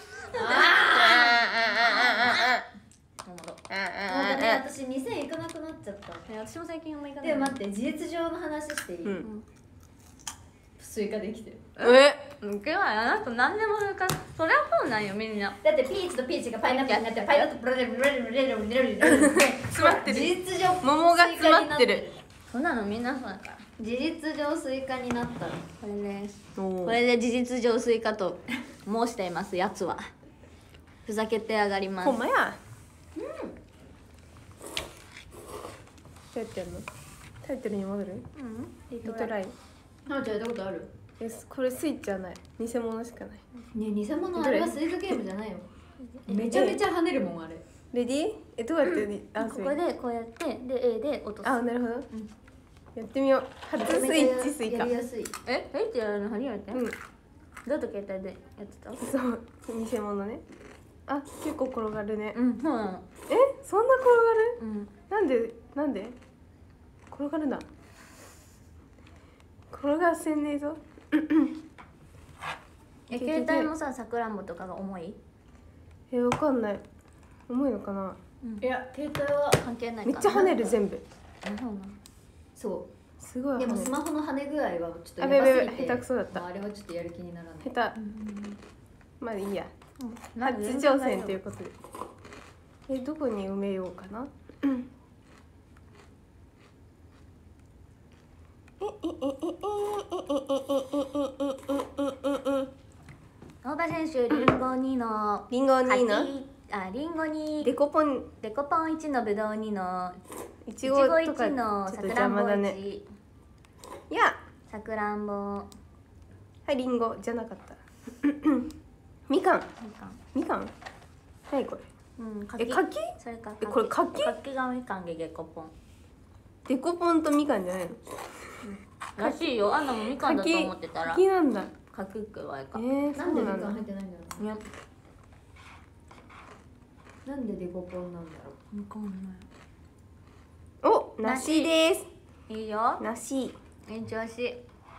もうダメ、私2000いかなくなっちゃった。 私も最近あんま行かない。 でも待って、事実上の話していい？スイカできてる。 いくわよ。あなた何でもそれか、そりゃそうなんよみんな。 だってピーチとピーチがパイナップルになってパイナップルブレブレブレブレブレブレ詰まってる。 事実上桃が詰まってる。 そんなのみんなそうだから。 事実上スイカになったの。 これです。 ここれで事実上スイカと申していますやつは。ふざけて上がります。 ほんまや。どうやってやるの？タイトルに戻る？リトライ。 はなちゃんやったことある？ これスイッチはない。偽物しかない。 ね、偽物あれはスイカゲームじゃないよ。めちゃめちゃ跳ねるもんあれ。 レディー？どうやってここでこうやってで A で落とす。 あ、なるほど。やってみよう。初スイッチスイカ。 やりやすい。 えってやるの初めて？ うん。 どうやって携帯でやってた？ そう、偽物ね。あ、結構転がるね。 うん、そうなの。 そんな転がる？ うん。 なんで？転がるな。転がせんねえぞ。 携帯もさ、さくらんぼとかが重い？ わかんない。重いのかな。 いや、携帯は関係ないかな。 めっちゃ跳ねる全部。 そうなの。 そすごいう。 跳ねる。 でもスマホの跳ね具合はちょっとやあべべばすぎて、 下手くそだったもうあれはちょっとやる気にならない。 下手。まあいいや。 まず初挑戦ということで。どこに埋めようかな。 大場選手、リンゴ2のリンゴ2のリンゴ2 デコポンデコポン1のぶどう2のいいちごちごとか 1のちょっとさくらんぼ邪魔だね。 1 いや、 さくらんぼはい、リンゴじゃなかったみかん。みかん何これ？ 柿柿？ それかこれ柿？ 柿がみかんでデコポンデコポンとみかんじゃないの？ らしいよ。あんなもみかんだと思ってたら柿なんだ。 柿ってわいかそなんでうなんだみかん。入ってないんだろう。 ねなんでデコポンなんだろう。 みかんないお、梨です。 いいよ梨。 延長し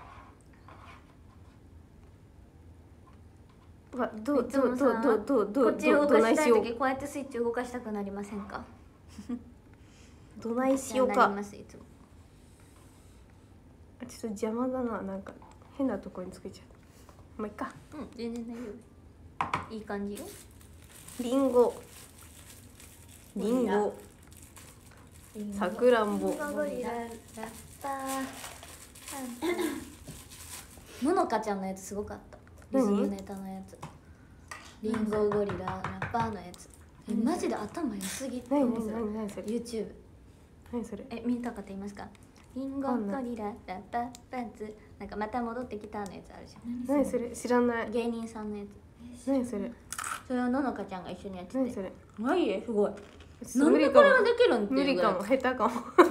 わ、 いつもさこっち動どないしよう。 かしたい時こうやってスイッチ動かしたくなりませんか？ どないしようなりか。 ますいつも。 ちょっと邪魔だな、なんか変なところにつけちゃう。まあいっか。 全然大丈夫。いい感じよ。 リンゴ。リンゴ。さくらんぼ。 ゴリララッパーののかちゃんのやつすごかったリズムネタのやつリンゴゴリララッパーのやつマジで頭良すぎて何それ？ YouTube 何それ？ 見た方いますか？リンゴゴリララッパーパンツなんかまた戻ってきたのやつあるじゃん。 何それ？知らない。 芸人さんのやつ。 何それ？ それをののかちゃんが一緒にやってて。 何それ？ マジですごい。 無理かもなんでこれができるんって無いうぐらい理かも。下手かも。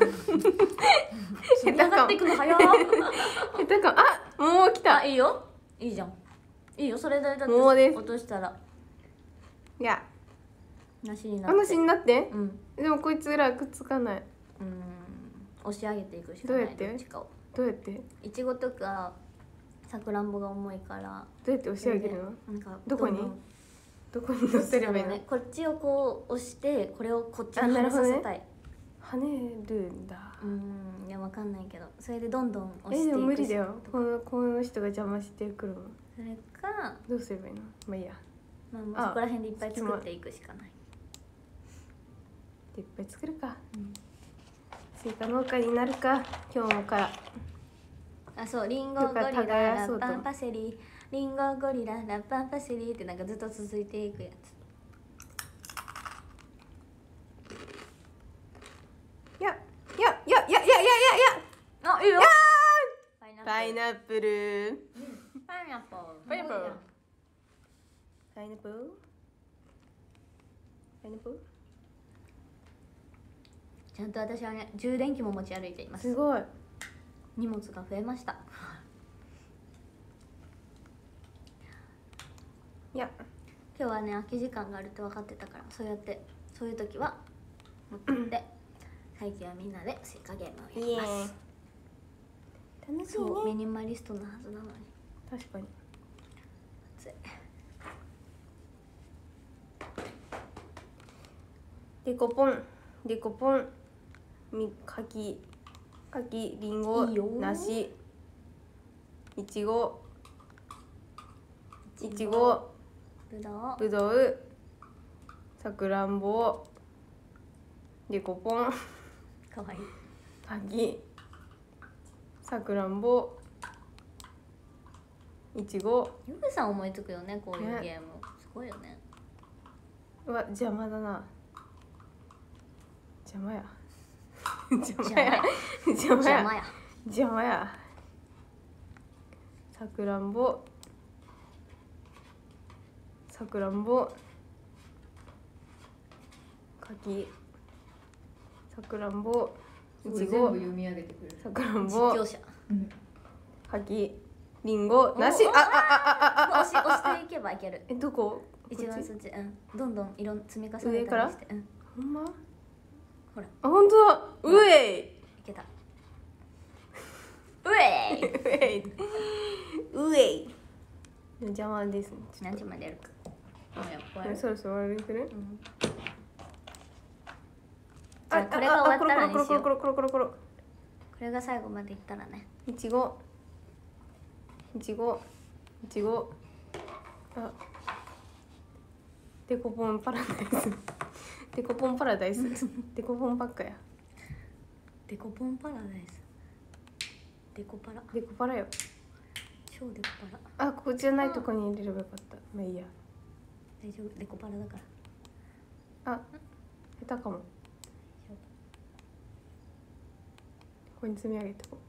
積み上がっていくの早っ。 下手かも。あ、もう来た。 いいよ。いいじゃん。いいよ。それでだって桃です落としたらいや、 なしになって。 話になって。 うん。 でもこいつらくっつかない。 押し上げていくしかない。 どうやってどっちかを。 どうやって？ いちごとかさくらんぼが重いから。 どうやって押し上げるの？ なんかどこにんどんどこに乗せればいいの？ こっちをこう押してこれをこっちに跳ねあなるほどねさせたい。 跳ねるんだ。 いやわかんないけどそれでどんどん押していくし。 でも無理だよ。この人が邪魔してくるもん。 それかどうすればいいの？まあいいや。 もうそこら辺でいっぱい作っていくしかない。 いっぱい作るか。スイカ農家になるか。今日もから。 あ、そう、リンゴゴリララッパンパセリリンゴゴリララッパンパセリってなんかずっと続いていくやつ。あ、いいよ。 パイナップル。 パイナップル。 パイナップル。パイナップル。パイナップル。 ちゃんと私はね充電器も持ち歩いています。 すごい。 荷物が増えました。 いや今日はね空き時間があるって分かってたから、そういう時は持ってって最近はみんなでスイカゲームをやります。 楽しいそうミね。 ニマリストなはずなのに。 確かに。 暑い。 デコポンデコポン柿りんごいいよ梨いちごぶどうぶどうさくらんぼデコポンかわいい。 柿さくらんぼいちご。 ゆうさん思いつくよねこういうゲーム、すごいよね。 うわ邪魔だな。邪魔や邪魔や邪魔や邪魔や。 邪魔や。さくらんぼ柿さくらんぼいち全部ご読み上げてくれる。 さくらん実ぼ況者。 柿りんご梨。 押していけばいける。 どこ一番そっち、どんどん積み重ねたり上からして、 ほんまほらあ本当だ。うえいけた。うえい。 いうえい邪魔ですね。 何時までやるか。もうやっぱりそろそろ終わりにする。 じゃあこれが終わったらにしよう。 コロこれが最後までいったらね。 いちごあデコポンパラダイスデコポンパラダイスデコポンばっかや。 デコポンパラダイス。デコパラ。 デコパラよ。 超デコパラ。 あここじゃないとこに入れればよかった。まあいいや。 大丈夫、デコパラだから。 あ下手かも。ここに積み上げてこ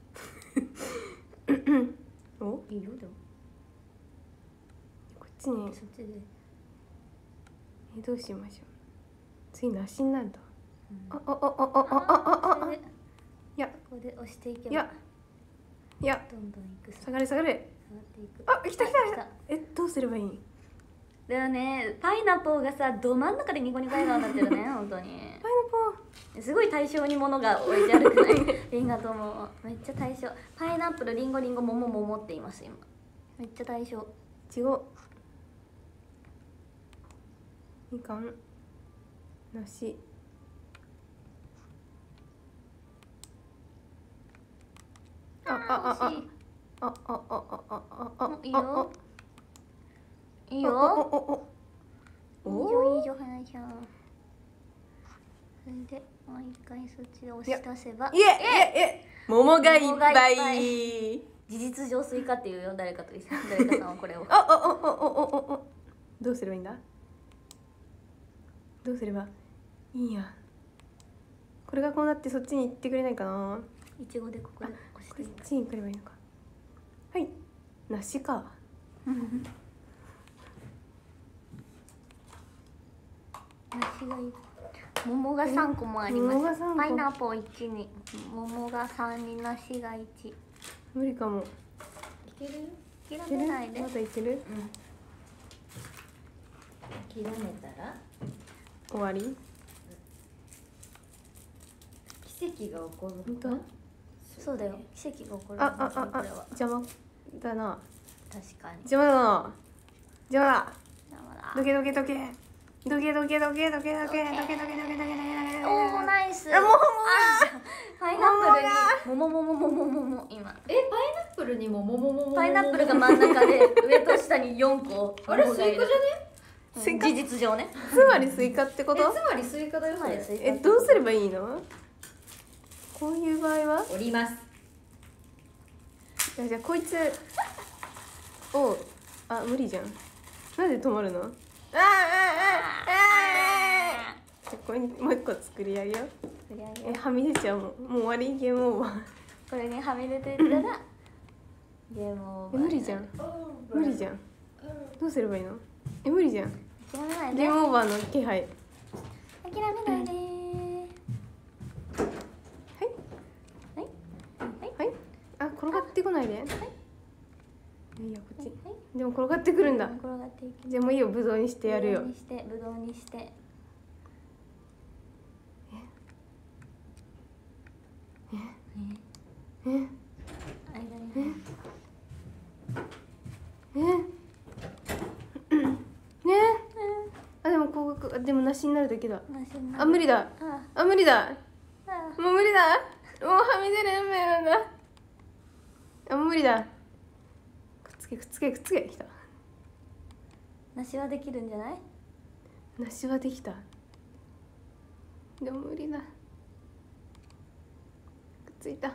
うおいいよでも。 こっちにそっちで。 どうしましょう。次梨になるんだ。 それでいやここで押していけばいやいやどんどんいくさ。 下がれ下がれ。 下がっていく。 あ来た来た。どうすればいい。 だよね、パイナポーがさど真ん中でニコニコ笑顔になってるね本当に。 パイナポすごい対象に物が置いてあるくないリンガともめっちゃ対象。パイナップル、リンゴ、桃って言います今。めっちゃ対象。 いちごみかん梨いいよいいよいいよ花ちゃん。それでもう一回そっちで押し出せば。 桃がいっぱい。 事実上スイカっていうよ誰かさんはこれを。 どうすればいいんだ。どうすればいいや。これがこうなってそっちに行ってくれないかな。 いちごでここで押していく。 こっちに来ればいいのか。はい梨か。 梨がいい。桃が3個もあります。 桃が3個。 パイナップル1に桃が3に梨が1。 無理かも。 いける？ 諦いける？ めないで。 まだいける？ 諦めたら終わり？ 奇跡が起こる本当？ そうだよ。奇跡が起こる。 邪魔だな。 確かに。 邪魔だな。邪魔だ。 邪魔だ。 どけ。おーナイス。 あもうパイナップルに桃今。 パイナップルにも桃パイナップルが真ん中で上と下に4個。 あれスイカじゃね？ スイカ事実上ね。 つまりスイカってこと？ つまりスイカだよそれ。 どうすればいいの？こういう場合は？ 折ります。 じゃあこいつを無理じゃん。なんで止まるの？これにもう一個作り上げよう。はみ出ちゃうもう終わりゲームオーバー。 これにはみ出てたらゲームオーバー。 無理じゃん。どうすればいいの？無理じゃん。 諦めないで。 ゲームオーバーの気配。 諦めないで。 いやこっちでも転がってくるんだ。 転がっていきじゃあもういいよ、ぶどうにしてやるよ。 ぶどうにして間にあでもこうでもなしになるだけだ。 梨になるあ無理だ。あ無理だ。 あもう無理だ。もうはみ出る運命なんだ。あ無理だ。くっつけきた。 梨はできるんじゃない？ なしはできた。でも無理だ。くっついた。く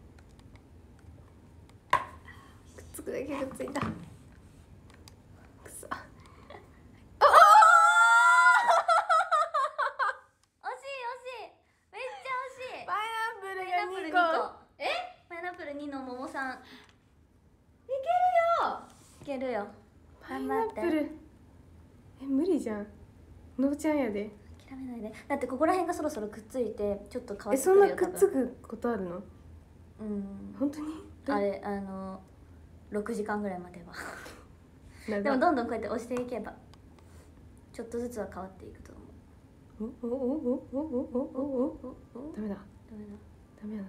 っつくだけくっついた。くそ。 めっちゃ惜しい。 パイナップルパイナップルが 2 2 個。パイナップル2の桃さん。 いけるよ。 いけるよ。 個。パイナップル。無理じゃん。のぶちゃんやで。 諦めないで。だってここら辺がそろそろくっついてちょっと変わってそんなくるよ。 くっつくことあるの？ うん。 本当に？ あれ6時間ぐらい待てば。 長いでもどんどんこうやって押していけばちょっとずつは変わっていくと思う。 ダメだ。 ダメだ。 ダメだな。 も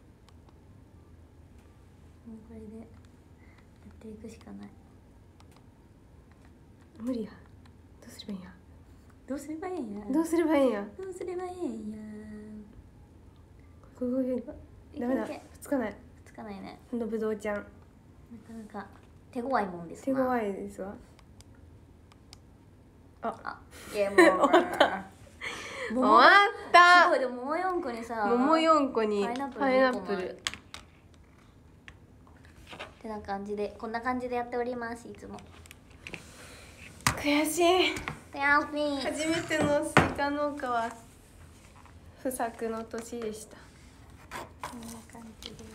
うこれでやっていくしかない。 無理や。どうすればいいんや。 どうすればいいんや。 どうすればいいんや。 どうすればいいんや。 こういうダメだ。 いけいけつかない。 つかないね。 ほんとぶどうちゃん。 なかなか手強いもんですな。 手強いですわ。 あ、ゲームオーバー。 終わったすごいでも桃4個にさ。 桃4個にパイナップルパイナ 2個もあるップル。 ってな感じでこんな感じでやっております。いつも。 悔しい。 悔しい。 初めてのスイカ農家は不作の年でした。 こんな感じです。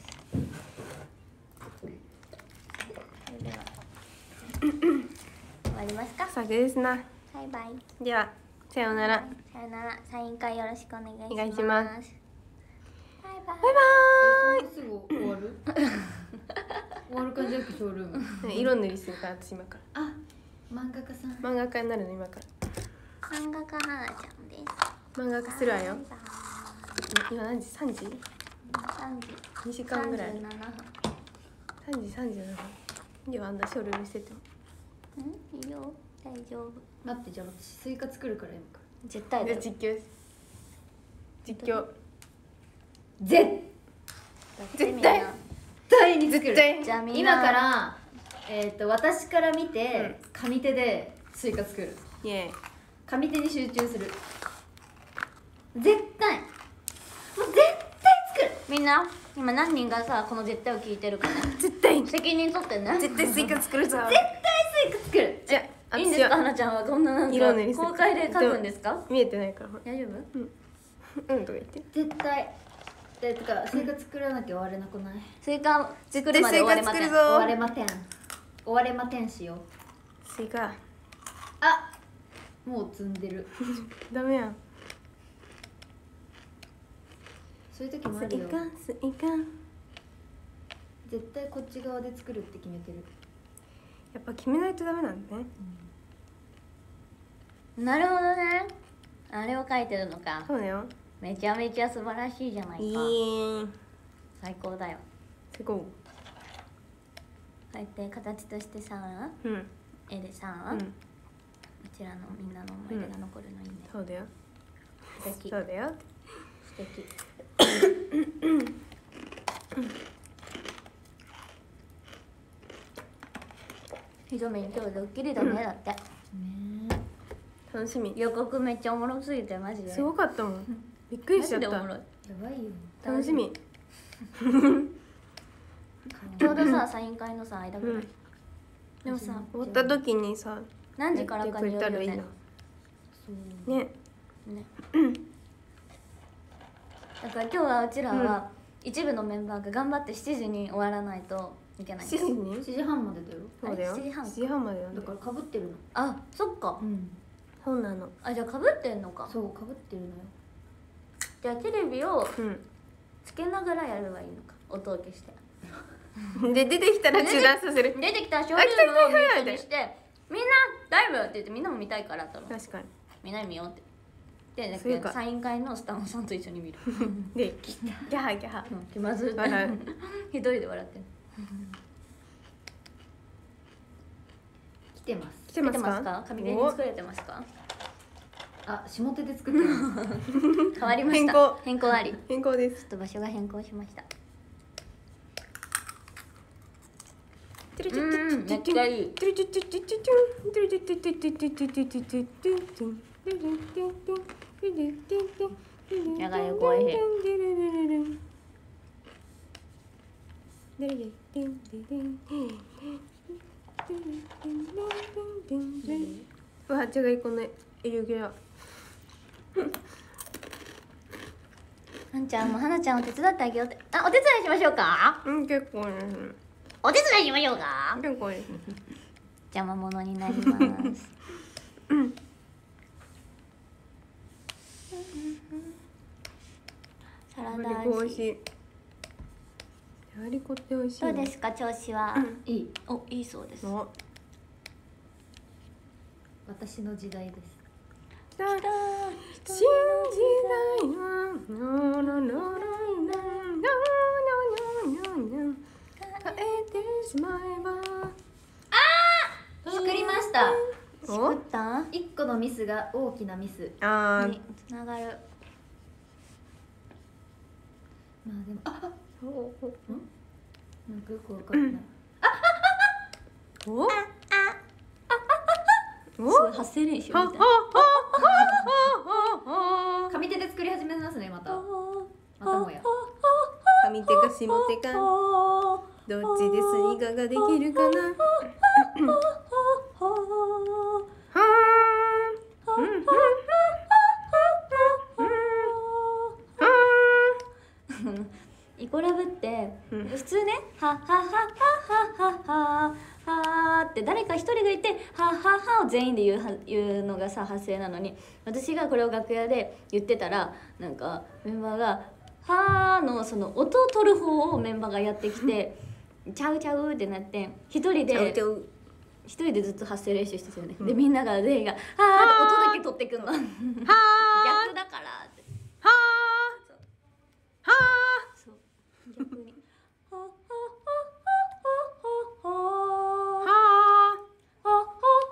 それでは終わりますか。 不作ですな。 バイバイ。 ではさようなら。 さよなら。サイン会よろしくお願いします。 お願いします。 バイバイ。 バイバすぐ終わる終わる感じじゃなくてショールーム。 ーイ。色塗りするから私今かあ、漫画家さん。 ら。漫画家になるの今から。 漫画家はなちゃんです。 漫画家するわよ。 バイバイ。 今何時？3時 3時 ？2時間ぐらい。 37分。 3時37分。ではあんなショールームしてても。 いいよ。大丈夫。 待って、じゃあ私スイカ作るから今か絶対だよ。 じゃあ実況。実況。 絶絶対対に作る。 絶対じゃあみんな今から私から見て上手でスイカ作る。 イエーイ。 上手に集中する。絶対もう絶対作る。 みんな今何人がさこの絶対を聞いてるかね。 絶対責任取ってね。 絶対スイカ作るぞ。 絶対スイカ作る。 じゃあいいんですか、花ちゃんはこんななんか色塗りする公開で書くんですか？ 見えてないから。 大丈夫？ うんとか言って。 絶対てかスイカ作らなきゃ終われなくない？ スイカ作るまで終われません。 絶対スイカ作るぞ終われまてん。終われまてんしよう。 スイカあ、もう積んでる。 ダメやん。 そういう時もあスイるよ。 カスイカ。 絶対こっち側で作るって決めてる。 やっぱ決めないとダメなんだね。 なるほどね。あれを書いてるのか。 そうだよ。 めちゃめちゃ素晴らしいじゃないか。 いい。 最高だよ。 すごい。 こうやって形としてさ、 うん絵でさ、 うん。 こちらのみんなの思い出が残るのいいね。 そうだよ。 素敵そうだよ。 素敵。ひどめん今日ドッキリだね、だって。 楽しみ。 予告めっちゃおもろすぎてマジで。 すごかったもん。びっくりしちゃったマジでおもろい。 やばいよ。 楽しみ。 ちょうどさサイン会のさ間ぐらい。 うんでもさ終わった時にさ、 何時からかによるよね。 そう。 ね。 ね。だから今日はうちらは一部のメンバーが頑張って7時に終わらないといけないんだ 7時に 7時半までだよ。 そうだよ。 7時半 7時半までなんだだから被ってるの。 あ、そっか。 うん。 そうなの。 あ、じゃあかぶってんのか。 そう被ってるのよ。 じゃあテレビをうん。 つけながらやればいいのか。音を消して。 で出てきたら中断させる。 出てきたらショールームをミュートにして「みんなライブ!」って言ってみんなも見たいからと確かに。 みんなで見ようってでだそういうかけどサイン会のスタッフさんと一緒に見るでギャハギャハ。 気まずいって笑う一人で笑ってる来てます。 来てます見てますか？ か？紙ペンに作れてますか？ あ、下手で作ってます。 変わりました変更ありちょ変更です。 っと場所が変更しましためっちゃいいやがよこえへうわ、じゃがいこのエリュゲラ。 はんちゃんもはなちゃんを手伝ってあげようってあお手伝いしましょうかうん結構です。 お手伝いしましょうか結構です。 邪魔者になりますサラダ味美味しい。じゃがりこって美味しいね。 どうですか調子は、 いい。 おいいそうですお私の時代です。 新時代はノロノロノロノロ変えてしまえば。 作りました。 お作った一個のミスが大きなミス。 あにつながるまあでもなんかよくわかんない。 おすごい発声練習みたいな上手で作り始めますねまた。またもや。 上手か下手かどっちでスイカができるかな。 イコラブってうん普通ね「はははははははは」って誰か一人がいて「ははは」を全員で言うのがさ発声なのに私がこれを楽屋で言ってたらなんかメンバーが「は」のその音を取る方をメンバーがやってきて「ちゃうちゃう」ってなって一人ちゃうでちゃう。 一人でずっと発声練習してたよね、でみんなが全員が「はー」って音だけ取ってくんの逆だからってそう逆に「ははははははは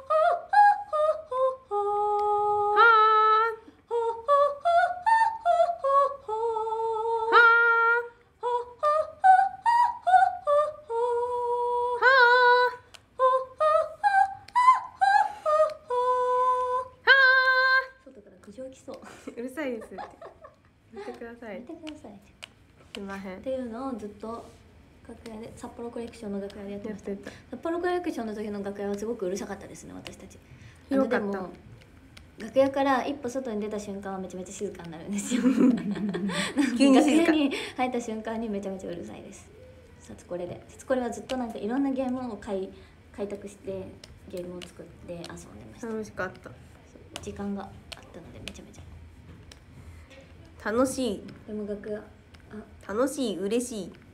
外から苦情来そううるさいですって言ってください。 やめてくださいすいません。 っていうのをずっと楽屋で札幌コレクションの楽屋でやってましたやってた。 札幌コレクションの時の楽屋はすごくうるさかったですね私たち広かったでも楽屋から一歩外に出た瞬間はめちゃめちゃ静かになるんですよ急に静か楽屋に入った瞬間にめちゃめちゃうるさいですさつこれでさつこれはずっとなんかいろんなゲームを開拓してゲームを作って遊んでました楽しかった。 そう時間があったのでめちゃめちゃ楽しい。 でも楽屋楽しい。嬉しい。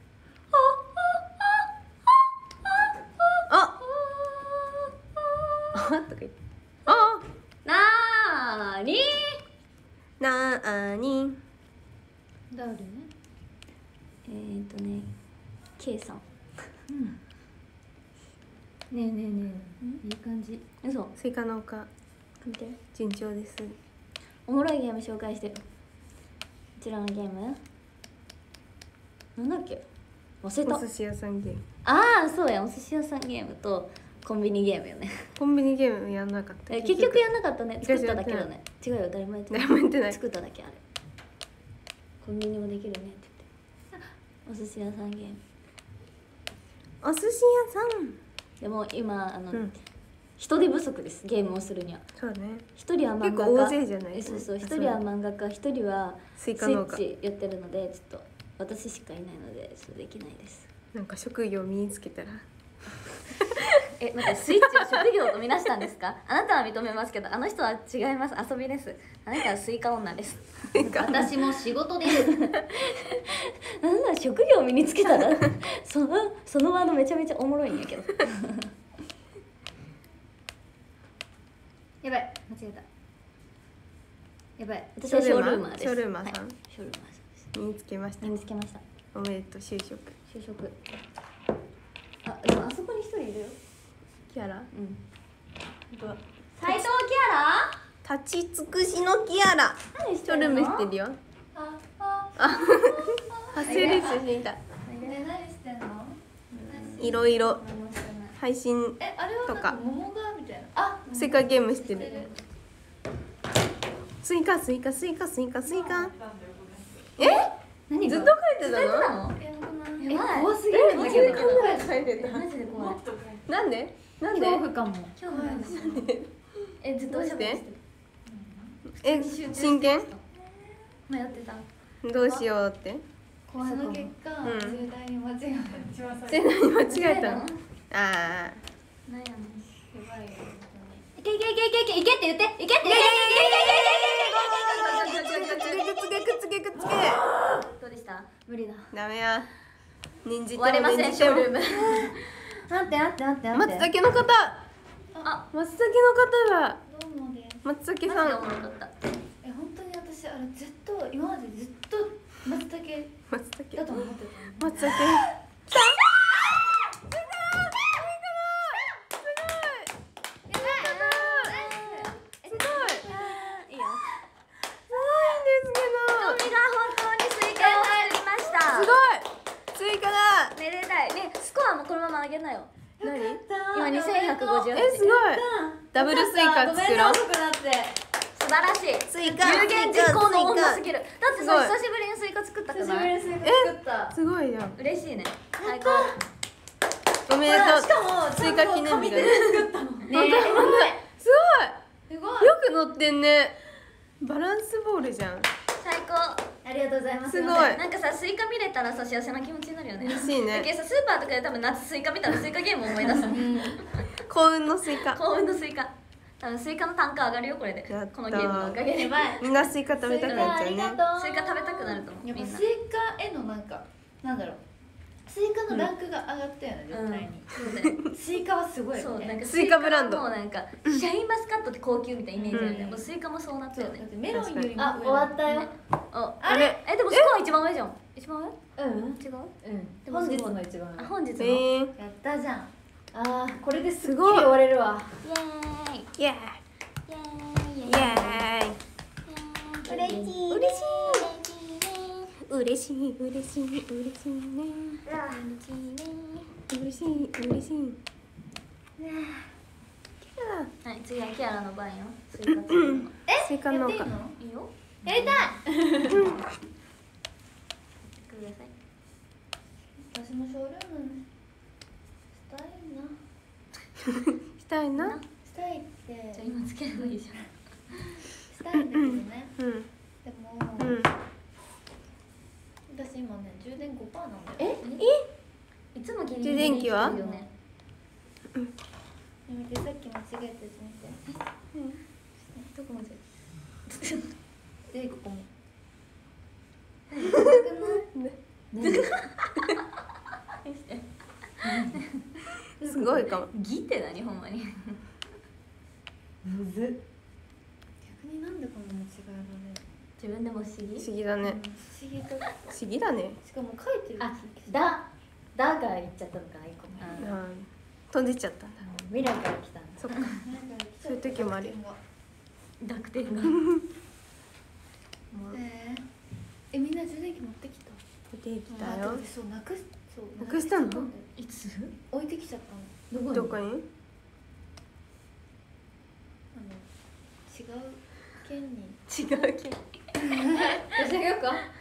あ。あとか言って。あ。 なーになーに。 誰？ ね K さんねえねえねえ。いい感じ。 嘘スイカの丘見て順調です。 おもろいゲーム紹介してよこちらのゲームなんだっけ忘れたお寿司屋さんゲーム。 ああそうやお寿司屋さんゲームとコンビニゲームよねコンビニゲームやんなかった。 結局やんなかったね作っただけ違う違うだね違うよ誰もやってない誰もやってない。 作っただけあれコンビニもできるねって言ってお寿司屋さんゲームお寿司屋さん。 でも今うん。 人手不足ですゲームをするにはそうね。 一人は漫画家結構大勢じゃないですかそう一人は漫画家一人はスイスイカ農家。 ッチやってるのでちょっと私しかいないのでそうできないですなんか職業身につけたら。 待って、スイッチを職業とみなしたんですか？あなたは認めますけど、あの人は違います。遊びです。あなたはスイカ女です。 私も仕事ですなんだ、職業を身につけたらそのワードめちゃめちゃおもろいんやけどやばい間違えたやばい私はショールーマーです。 ショールーマーさん、 はい、ショールーマーさんです。 身につけました。 身につけました。 おめでとう就職。 就職。でもあそこに一人いるよ。 キャラ。 うん。 斉藤キャラ立ち尽くしのキャラ。 何しショールームしてるよ。発生練習していた。 ね何してんのいろいろ何もしてない。 配信あれはなんか桃がみたいなスイカゲームしてる。スイカスイカスイカスイカスイカ。 何ずっと書いてたの？ やばい。 怖すぎるんだけど書いてた。 マジで怖い。 なんで？なんで？ 恐怖かも今日もずっとおしゃべりしてる。 真剣？ 迷ってた。 どうしようって。 その結果うん重大に間違えたで何間違えたの？ああ。 なんやねん。 やばいよいけいけいけいけいけいけって言っていけって言ってどうでした？ 無理だダメや。念じても終われません、ショールーム。 待って待って待って松茸の方。 あ、 松茸の方だ。 どうもです松茸マジでおさん。 もろかった。 本当に私あれずっと今までずっと松茸松茸。 だと思ってた松茸。 いいよ。 すみが本当にスイカを作りました。 ごい。スイカだ。 めでたい。ね、スコアもこのまま上げなよ。 何？ 今2158。 すごい。ダブルスイカ作ろう。 遅くなって素晴らしい。 スイカ。 有言実行の女すぎる。だってさ、 すごい久しぶりにスイカ作ったく久しぶない？ りにスイカ作ったすごいよ。 嬉しいね。最高。 おめでとう。 しかもスイカ記念日だね。 ねすごい。 すごいよく乗ってんね。バランスボールじゃん。 最高。 ありがとうございますすごいなんかさ、スイカ見れたらさ、幸せな気持ちになるよね。 嬉しいねだけどさ、スーパーとかで多分夏スイカ見たらスイカゲーム思い出す。 幸運のスイカ。 幸運のスイカ。多分スイカの単価上がるよ、これでやった。 このゲームのおかげで。 やばいみんなスイカ食べたくなっちゃうね。 スイカ食べたくなると思う。みんなやっぱス。イカへのなんかなんだろうスイカのランクが上がったよね絶対にそうだよ。 スイカはすごいそう、 よねなんかスイカブランドもうなんかシャインマスカットって高級みたいなイメージあるね。 うんもうスイカもそうなったよねそうだっ。てメロンよりもあ、終わったよ。 あれ？ でもスコア一番上じゃん。一番上？ うん違う？ うん本日の一番あ、本日の。 やったじゃんあーこれですっきりすごい終われるわイエーイ。 イエーイ。 イエーイ。 イエーイ。 嬉しい。 嬉しい。嬉しい嬉しい嬉しいね。嬉しい嬉しい。 はい、次はキアラの番よ。スイカ作るの。 スイカ農家。 やっていいのいいよ。 やりたいやってください。 私もショールームしたいなしたいな。 したいってじゃあ今つければいいじゃん。 したいんだけどねうんでもうん。 私今ね充電5%なんだよいつもギリギリ充電器はで生きてるよね。 やめてさっき間違えたやつ見てどこまで？ でここもすごいかも。 ギって何ほんまに。 むずっ逆になんでこんな間違えられる自分でも不思議。 不思議だね。 不思議と不思議だね。 しかも書いてるあ、だが言っちゃったのかな一個。 うん。飛んでっちゃったんだ。 未来から来たんだ。 そっか。そういう時もあるよ。 濁点が。 みんな充電器持ってきた出てきたよ。 そうなくしそうなくしたのんだよいつ？ 置いてきちゃったのどこに？ 違う県に違うけど。 私がよく違う県に置いてきちゃ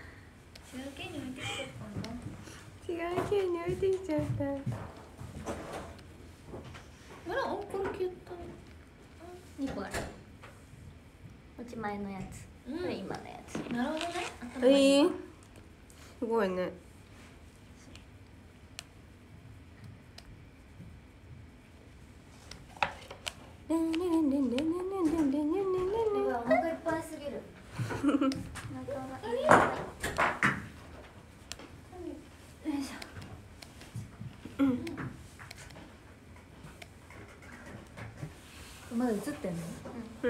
ったんだ違う県に置いてきちゃった。 あらこれ消えた 2個ある。持ち前のやつ。これ今のやつ。 なるほどねすごいね。 レンレンレンレンレンレンレンレンレンレンレンうわお腹いっぱいすぎるお腹がいっぱいよいしょまだ映ってんの？ うん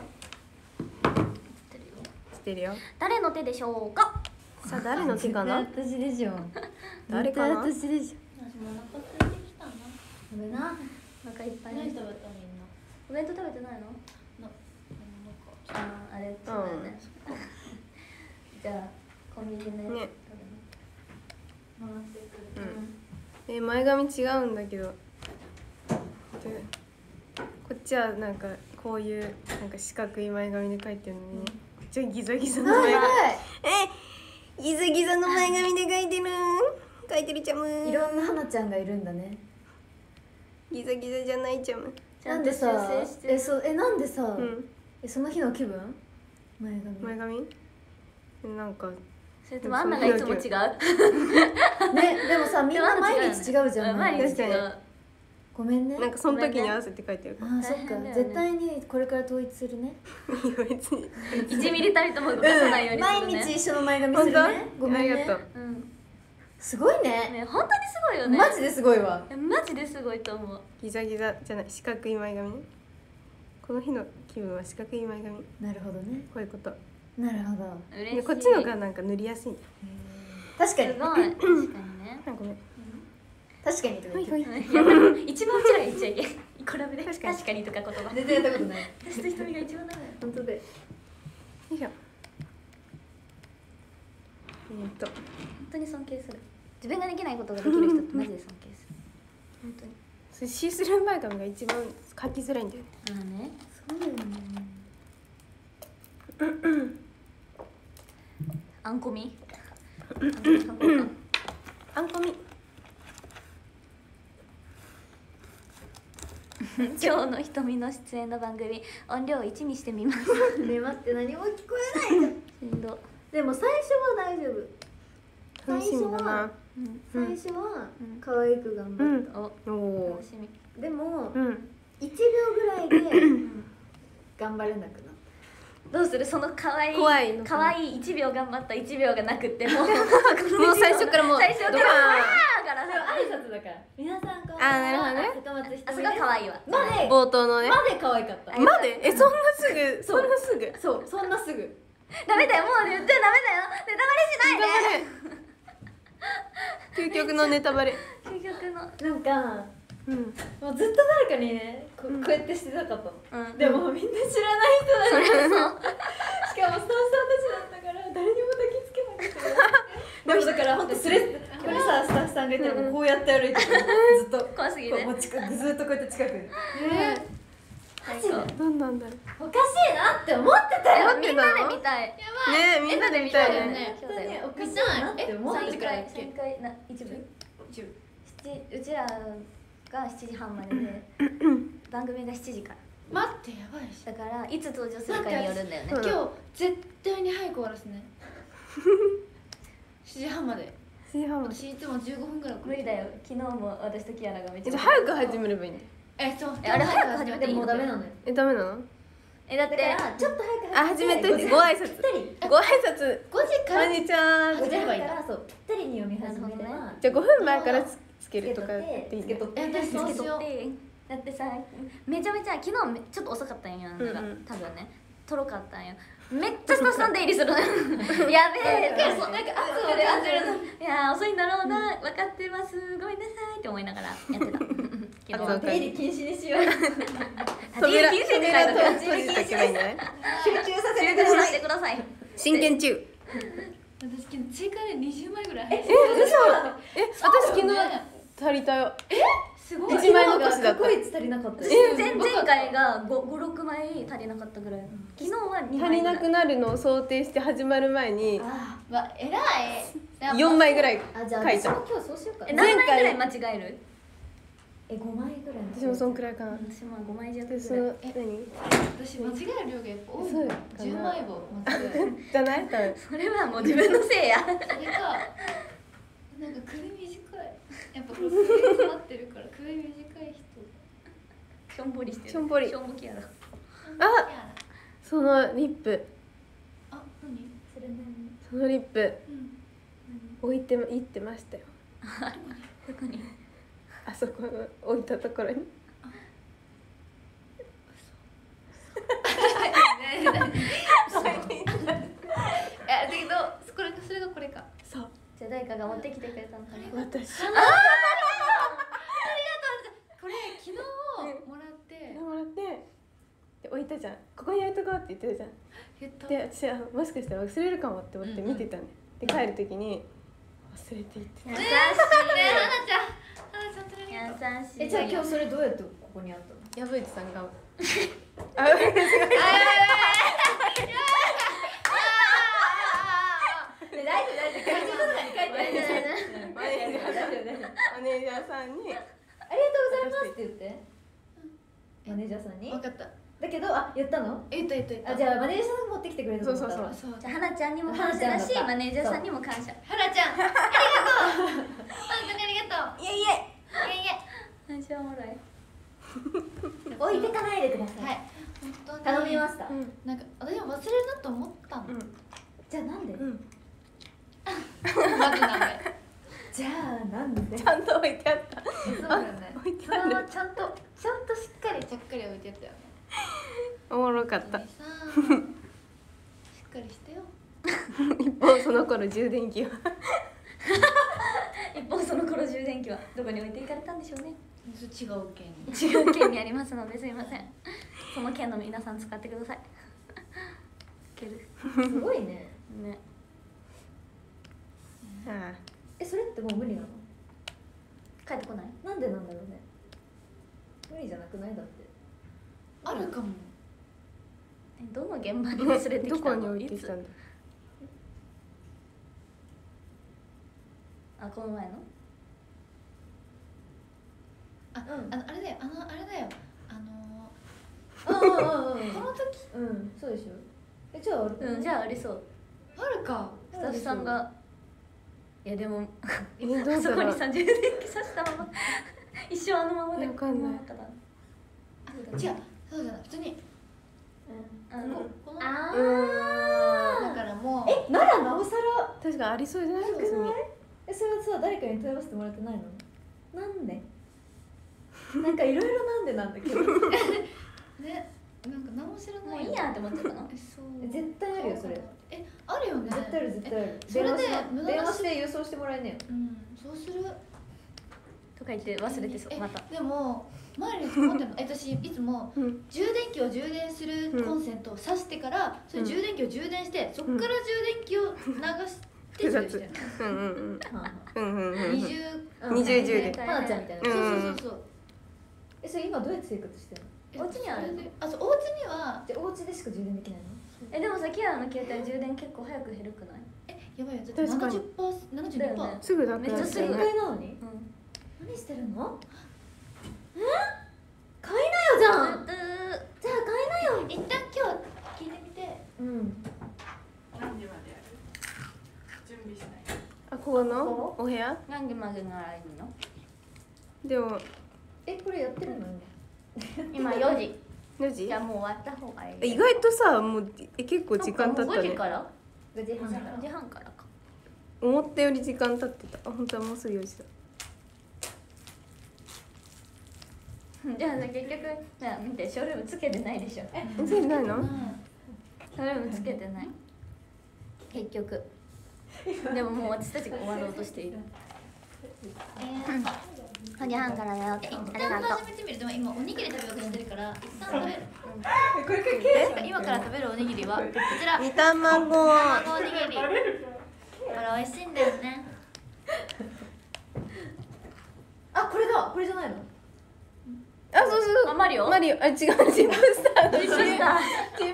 してるよ。 誰の手でしょうか？ さあ誰の手かな？ 私でしょ。 誰かな？ 私でしょ。 私もお腹空いてきたな。ごめんな。お腹いっぱい。 何食べたみんな。 お弁当食べてないの？あれそうだよね。じゃあコンビニでね。 ね。 回ってくる。 前髪違うんだけど。こっちはなんかこういうなんか四角い前髪で描いてるのに、こっちはギザギザの前髪。ギザギザの前髪で描いてる。描いてるちゃむ。 いろんな花ちゃんがいるんだね。 ギザギザじゃないちゃむ。 なんでさ、なんでさ、 うん。 その日の気分？前髪。 前髪？なんかそれともアンナがいつも違う。 ね、でもさ、みんな毎日違うじゃん。 毎日違う。 ごめんね。 なんかその時に合わせて描いてるから。 あ、そっか。絶対にこれから統一するね。 別に。 1ミリたりとも動かさないようにするね。 毎日一緒の前髪するね。ごめんね。 ありがとう。 すごいね。 ね、本当にすごいよね。 マジですごいわ。 マジですごいと思う。 ギザギザじゃない、四角い前髪ね。この日の気分は四角い前髪。 なるほどね。 こういうこと。 なるほど。 嬉しい。 でこっちのがなんか塗りやすいんだよ。 確かに。 すごい。確かにね。 あ、ごめん。 確かにとか言って。 やばい一番うちらが言っちゃいけない。コラボで確かにとか言葉。 全然やったことない。 私とひとみが一番ダメだよ。 本当で。 よいしょ。 本当に尊敬する。自分ができないことができる人ってマジで尊敬する。本当に。 それシースルー前髪が一番描きづらいんだよね。 ああね。 そうだよね。 あんこみ。 あんこみ。 今日のひとみの出演の番組音量1にしてみます。 ね、待って何も聞こえないじゃん。 しんど。 でも最初は大丈夫。 楽しみだな。 最初は可愛く頑張った。 お、 おお楽。しみ。 でもうん。 1秒ぐらいで頑張れなくなった。 どうするその可愛い怖いのかな可愛い1秒頑張った1秒がなくってもうもう最初からもう。 最初からドカからでも挨拶だから。皆さんこんばんは。 あーなるほどね高松ひとあそみです。 こ可愛いわ。 までーン。冒頭のね。 まで可愛かった。 まで？そんなすぐ？そんなすぐ？ そう、そんなすぐ。 ダメだよ、もう言っちゃダメだよ。ネタバレしないで。 究極のネタバレ。 究極の。 なんかうん。 もうずっと誰かにね、こうやってしてなかったの。 うん。 でもみんな知らない人だね。しかもスタッフさんたちだったから誰にも抱きつけなくて。でもだから本当スレッこれさスタッフさんがいてもこうやって歩いてるずっと怖すぎて。 こうずっとこうやって近くに。 最高。 なんなんだろう。 おかしいなって思ってたよ。 みんなで見たい。 ねえ、みんなで見たいね。 そうだよ。 おかしいなって思ってたから。 3回な一部。うちらが7時半までで番組が7時から。 待ってやばいし。 だからいつ登場するかによるんだよね。 そう今日絶対に早く終わらすね。7時半まで。 7時半まで。 私いつも15分ぐらい。 無理だよ。昨日も私とキアラがめっちゃ。 早く始めればいいんだよ。 そう。 あれ早く始めていいのもうダメなのよ。 ダメなの？ だってだからちょっと早くあ、始めといてご挨拶。ご挨拶。 5時からこんにちは。 5時半からそうぴったりに読み始めれば。 じゃあ5分前からつけるとかっていいね。 つけとって私そうしよう。 だってさめちゃめちゃ昨日ちょっと遅かったんよ、なんかうんうん多分ねとろかったんよ。めっちゃスタッフさん出入りするのよ。やべえってなんか圧で感じるの。 いやー遅いんだろうな、分かってます、ごめんなさいって思いながらやってた。昨日あと出入り禁止にしよう。 出入り禁止って書いてあるから閉じとけばいいんじゃない？ 集中させて集ください。 中してください。 真剣中。 私昨日追加で20枚ぐらい。 嘘。私昨日足りたよ。 すごい。 1枚残しだった。 過去一足りなかった。 前回が56枚足りなかったぐらい。昨日は2枚ぐらい足りなくなるのを想定して始まる前にああ、わ偉い。 4枚ぐらいあ、じゃあ書いた。 私も今日そうしようかな。 何枚ぐらい間違える？ 5枚ぐらい。 私もそんくらいかな。 私も5枚じゃで、その何？ 私間違える量がやっぱ多い。 そうかな 10枚も間違える。 じゃない？多分。 それはもう自分のせいや。 それか、なんか首短い。やっぱこれ首詰まってるから首短い人。 しょんぼりしてる。 しょんぼりしょんぼきやだ。 あ、そのリップ、 あ、何？ それ何？ そのリップうん。 置いて行ってましたよ。 どこに？ あそこの置いたところに。 だけどそれがこれか。 そう、 じゃあ誰かが持ってきてくれたのかね。 私。 これ昨日もらってもらってで置いたじゃん。ここに置いとこうって言ってたじゃん。 言った。 で私はもしかしたら忘れるかもって思って見てたね。で帰る時に忘れていって優しい。 ねえ、花ちゃん本当にありがとう。 優しい。 じゃあ今日それどうやってここにあったの？ 矢吹さんが大丈夫大丈夫。書いてマネージャーさんにありがとうございますって言って。マネージャーさんに。 分かった。 だけど言ったの？ 言った。 あ、じゃあマネージャーさんが持ってきてくれたと思ったら。 そう。 じゃあ花ちゃんにも感謝だし、マネージャーさんにも感謝。 花ちゃん、ありがとう。本当にありがとう。 いえいえいえいえ。 感謝もらえ。 置いてかないでください。 はい。本当に。 頼みました。 なんか私も忘れるなと思ったの。 じゃあなんで？ まずなんで。 じゃあなんで？ ちゃんと置いてあった。 そうだよね。 置いてそのあるままちゃんとしっかりちゃっかり置いてあったよね。 おもろかった。 さあ、しっかりしてよ。 一方その頃充電器は一方その頃充電器はどこに置いていかれたんでしょうね。 違う県に。 違う県にありますのですいません。その県の皆さん使ってください。いける。 すごいね。 ね。 あそれってもう無理なの？ 帰ってこない？ なんでなんだろうね。無理じゃなくない？だって。 あるかも。 どの現場に忘れてきたの？ どこに置いてきたんだ。 あ、この前の？ あれだよ。あれだよ。 この時そうでしょ。じゃあうん、じゃあありそう。 あるか。 スタッフさんが。いやでもどうだそころう。 にさ充電器さしたまま一生あのままでわかんないから違う。そうじゃない。普通にこのあだからもう。 ならなおさら。 確かありそうじゃない別に。 それはさ、誰かに問い合わせてもらってないの？なんで？なんかいろいろなんでなんだけど。 ね、なんか何も知らない。 もういいやって思っちゃったの。 そう。 絶対あるよそれ。 あるよね。 絶対ある絶対ある。 それで無駄な電話して郵送してもらえねそうする。 とか言って忘れてそうまた。 でも前に思ってんの。私いつも充電器を充電するコンセントを挿してからそれ充電器を充電してそっから充電器を流して充電してるの。二重二重充電。 花ちゃんみたいな。 そう。 それ今どうやって生活してるの？ お家にあるの？ そうお家にはじゃあお家でしか充電できないの？ でもさ、キアの携帯充電結構早く減るくない？ やばいよ。だって確かに 72%。 だよねすぐだっためっちゃすぐ正解なのに？ うん。 何してるの？買いなよじゃあ。じゃあ買いなよ。 一旦今日聞いてみて。 何時までやる？準備しない。 あ、ここのお部屋？ 何時までならいいの？ でもこれやってるの今4時。 4時じゃあもう終わった方がいい。 意外とさ、もう結構時間経った 5時ね。 から ？5時半から 5時半からか。 思ったより時間経ってた。あ、本当はもうすぐ4時だ。 じゃあ結局見て、ショールームつけてないでしょ。 ついてないの？ ショールームつけてない結局。でももう私たちが終わろうとしている。5時半からだよって。ありがとう。 始めてみる。でも今おにぎり食べようとしてるから一旦食べる。 これ今から食べるおにぎりはこちら。 煮卵。 卵おにぎり。これ美味しいんだよね。 これだ。これじゃないの？ あ、そうそう。 あ、マリオ？ マリオ。あ、違う。ジップスターの CM。ジップスターの CM だった。 待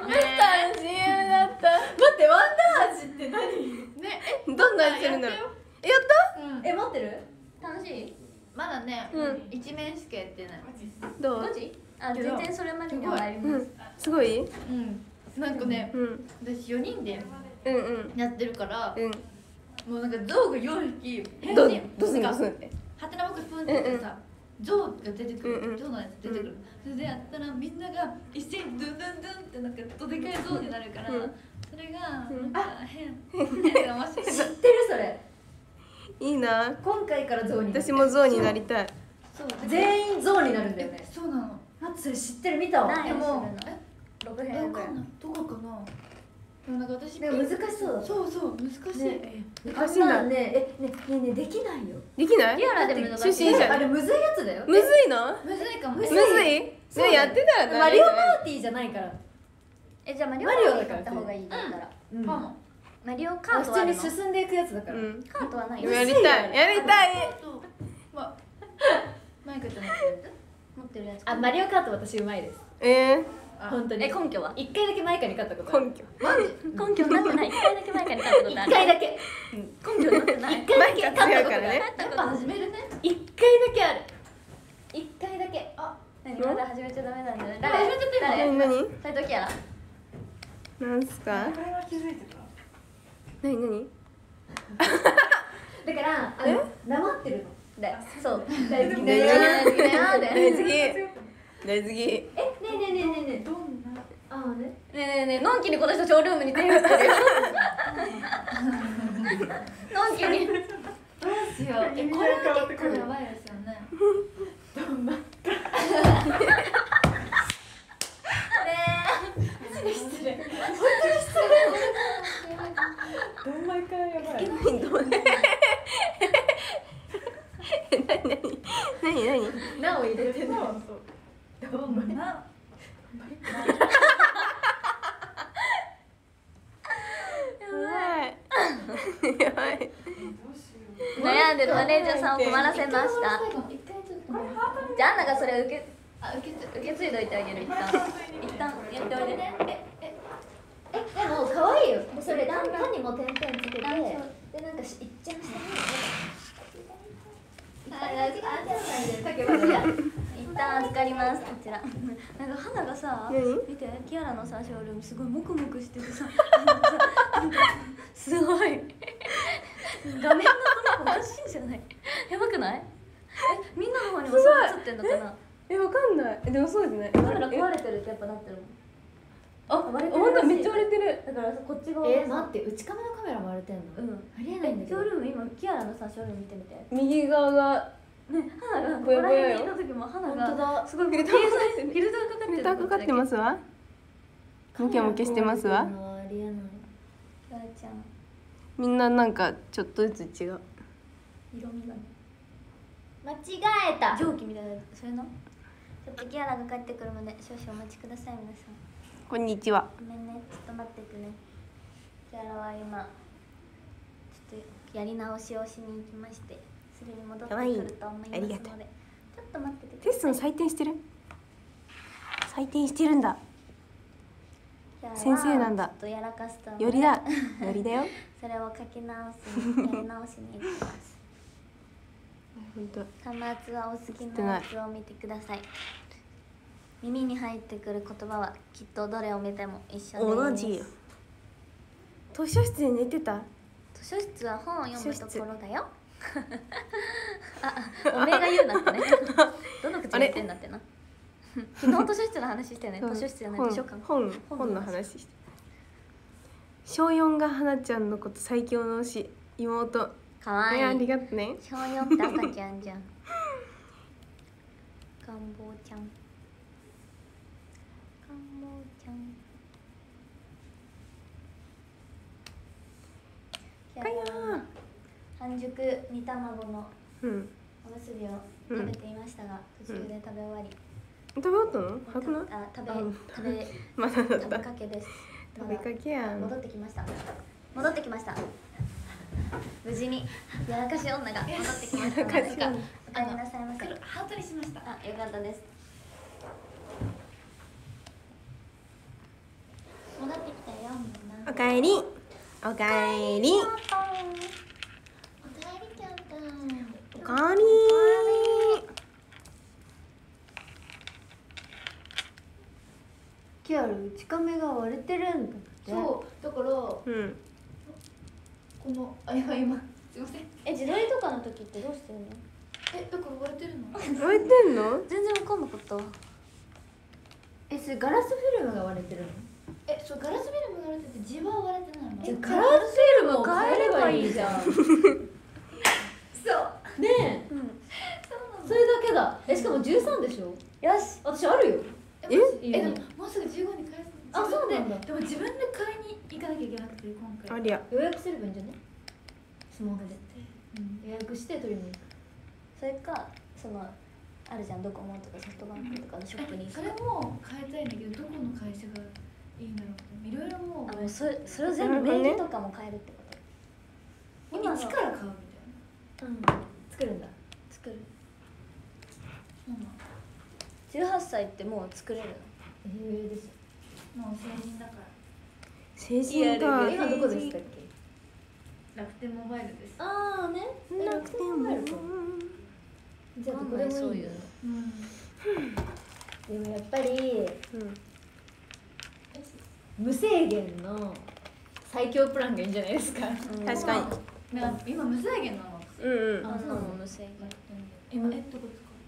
ってワンダー味って何？ ね、 どんな味するんだろう。やっ待ってる？ 楽しい？ まだね、 うん一面しかやってない。 た？どう 5？時？あ、全然それまでには参ります。 すごい？ なんかね、 うん私4人でうんやってるから、 うんもうなんか象が4匹変どうにすんの？ ハテナボックスプンってやってさ、 象が出てくる、 うんうん象のやつ出てくる、それでやったらみんなが一斉にドゥンドゥンドゥンってなんかどでかい象になるから、 うんそれがなんか変面白い。 知ってるそれ。 いいな。 今回から象になる。 私も象になりたい。 そう全員象になるんだよね。 そうなの。 待ってそれ知ってる見たわ。 何でもをするの6編ぐらいわかんないどこかな。でもなんか私でも難しそうだ。 そうそう難しい、 ね難しいんだあんなんねねできないよ。 できない？ ティアラでも初心者あれむずいやつだよ。 むずいの？ むずいかも。 むずい？ そうねやってたらなマリオパーティーじゃないから。 じゃあマリオマリオだから買った方がいいだったらうんかも。 マリオカー普通にトはあるの？ 進んでいくやつだから。 うん。 カートはないやりたいやりたい。 まマイクちゃん持ってるや持ってるやつあマリオカート私うまいです。本当に。 根拠は？ 一回だけマイカに勝ったことある。 根拠。 根拠になってない。1回だけ前から買ったことあ一る。 回だけ。 根拠になってない。 一回だけ勝ったことがある。 ね。 っぱ始めるね。 一回だけある。一回だけ。あ何まだ始めちゃダメなんだよね。 誰始めちゃってるの誰？ 何？ 斉藤キアラ。 なんすか？ これは気づいてた。 何？ だからなまってるの。 で、そう。 大好き大だよ。 好き大大好き大好き。 ねえねえねえねえねえ。 どんな。 ああね。 ねえねえねえ、のんきにこの人ショールームに電話してるよ。のんきに。 どうしよう。これは結構やばいですよね。 どんまいからやばい。 何？ なお入れてる。 どんま。 な。 やばい。 どうしよう。 悩んでるマネージャーさんを困らせました。 一回ちょっと。 じゃあアンナがそれ受け受け継いどいてあげる一旦。一旦やっておいで。 でも可愛いよ。それ段にも点々つけてでなんかいっちゃん下に。 一旦預かりますこちら。なんか花がさ、 何見てキアラのさショールームすごいモクモクしててさ、なんかすごい画面のこのおかしいんじゃない？やばくない？みんなの方にもそう映ってんのかな？ わかんない。でもそうじゃない。 カメラ壊れてるってやっぱなってるもん。 あ、本当めっちゃ割れてる。 だからこっち側待って内カメのカメラ割れてんの？ うん。 ありえないんだけど。 ショールーム今キアラのさショールーム見てみて。 右側がね、花がここぼやぼやよら辺にいた時も花本当がだ。 すごいフィルターフィルターかかってる。 フィルターかかってますわ。ムキャムキしてますわ。 ありえない。 キアラちゃんみんななんかちょっとずつ違う。 色味がね。 間違えた。 蒸気みたいなそれの。ちょっとキアラが帰ってくるまで少々お待ちください皆さん。 こんにちは。 ごめんねちょっと待っててね。キアラは今ちょっとやり直しをしに行きましてすぐに戻ってくると思いますのでかわいいありがとうちょっと待っててくテストの採点してる？採点してるんだ。 キアラは先生なんだちょっとやらかしたのでよりだ。よりだよ。 それを書き直しにやり直しに行きます本当。 端末はお好きなやつを見てください耳に入ってくる言葉はきっとどれを見ても一緒です同じよ。図書室で寝てた？ 図書室は本を読むところだよおめえが言うなってねどの口が言ってんだってな昨日図書室の話してね図書室じゃない図書館本の話して。小4が花ちゃんのこと最強の推し妹。 かわいいありがとうね。 小4って赤ちゃんじゃん願望ちゃん願望ちゃんかや半熟煮卵のうん。 おむすびを食べていましたが、途中で食べ終わり、 食べ終わったの？早くない？ あ食あべまだだっ食べた。 かけです食べかけやん。 戻ってきました無事にやらかし女が戻ってきましたのでやらかし女お帰りなさいませハートにしました。 あ、よかったです戻ってきたよみんなおかえり。おかえり。 おかえりちゃんたおかえり。 キアラ内カメが割れてるんだって。 そうだからこうん。 の今すいません。 自撮りとかの時ってどうしてるの？ だから割れてるの？ 割れてんの？ 全然わかんなかったわ。 それガラスフィルムが割れてるの？ そうガラスフィルムが割れてて地は割れてないの？ じゃあガラスフィルムを変えればいいじゃん。そうねえ、それだけだ。しかも13でしょ。 よし。 私あるよ。 でももうすぐ15に返す。 あ、そうなんだ。 でも自分で買いに行かなきゃいけなくて今回。 ありゃ。 予約すればいいんじゃね？スマホで予約して取りに行く。 それかあるじゃん、ドコモとかソフトバンクとかのショップに行くそれも変えたいんだけどどこの会社がいいんだろうっていろいろもうそれを全部名義とかも変えるってこと？ 一から買うみたいな。 作るんだ。 作る。 そうなの。 18歳ってもう作れるの？ ですよ。 もう成人だから。 成人か。 今どこでしたっけ？ 楽天モバイルです。 ああね。 楽天モバイルか。 じゃあどこでもいいそういうの。 でもやっぱりうん。 無制限の最強プランがいいんじゃないですか。 確かに。 今無制限なの。 うんうん。 あ、そうなの無制限。 今どこですか？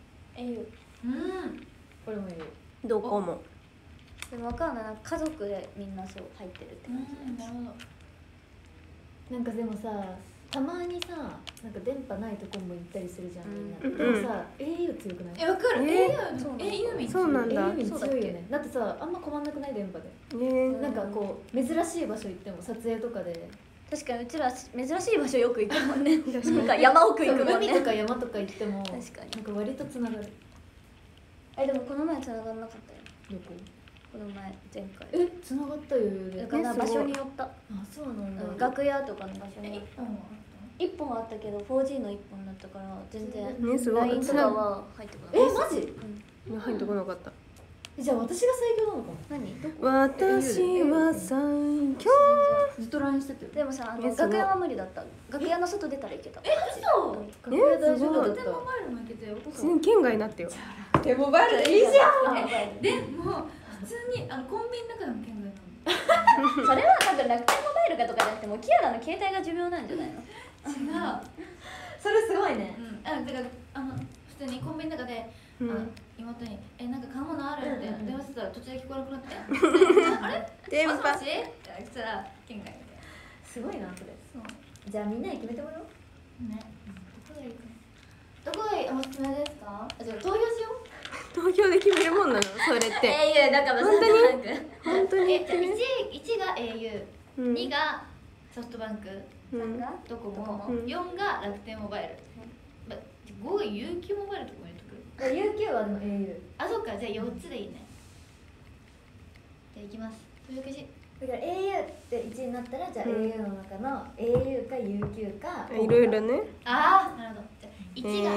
au。 これもいい。 どこも。 でもわかんない、家族でみんなそう入ってるって感じなるほど。 なんかでもさ、たまにさ、なんか電波ないとこも行ったりするじゃんみんな。 うんでもさ、au 強くない？ わかる。 そう au みそうなんだ。 au 強いよね。だってさ、あんま困んなくない電波で。 ねなんかこう珍しい場所行っても撮影とかで、 確かにうちら珍しい場所よく行くもんね。 確かになんか山奥行くもんね。 海とか山とか行っても確かになんか割とつながる。 でもこの前繋がんなかったよ。 どこ？ この前回。 つながったよで。 だから場所によった。 あ、そうなんだ。 楽屋とかの場所に。 一 1本あったけど 4G の1本だったから全然ね、すごい。 LINE とかは入ってこない。 マジ？ 入ってこなかった。 じゃあ私が最強なのかも。 何？どこ？ 私は最強。 ずっと LINE してたよ。 でもさ、 すごい楽屋は無理だった。楽屋の外出たらいけた。 楽屋大丈夫だっ楽天モバイルも行けたよ。 全然県外になってよ。 た。でモバイルでいいじゃん。 でも普通にコンビニの中でも県外なの。 それは多分楽天モバイルかとかじゃなくてもうキアラの携帯が寿命なんじゃないの？ 違う。 それすごいね。 だから普通にコンビニの中で妹になんか買うものあるって電話してたら途中で聞こえなくなってあれ？ 電波。 もしもし？って言ったら県外みたいな。 すごいなそれ。 そうじゃあみんなに決めてもらおう。 ね。どこがいいかな。どこがいいおすすめですか？じゃあ投票しよう。 東京で決めるもんなのそれって。 いやだから本当に本当に。 1が au、2がソフトバンク、3がドコモ、4が楽天モバイル、5が UQ モバイルとかも入れとく。 UQ はau。 あ、そっか、じゃあ4つでいいね。じゃあいきます。投票開始。 だから au って1になったらじゃあ au の中の au か UQ かいろいろね。 ああ、なるほど。じゃあ1が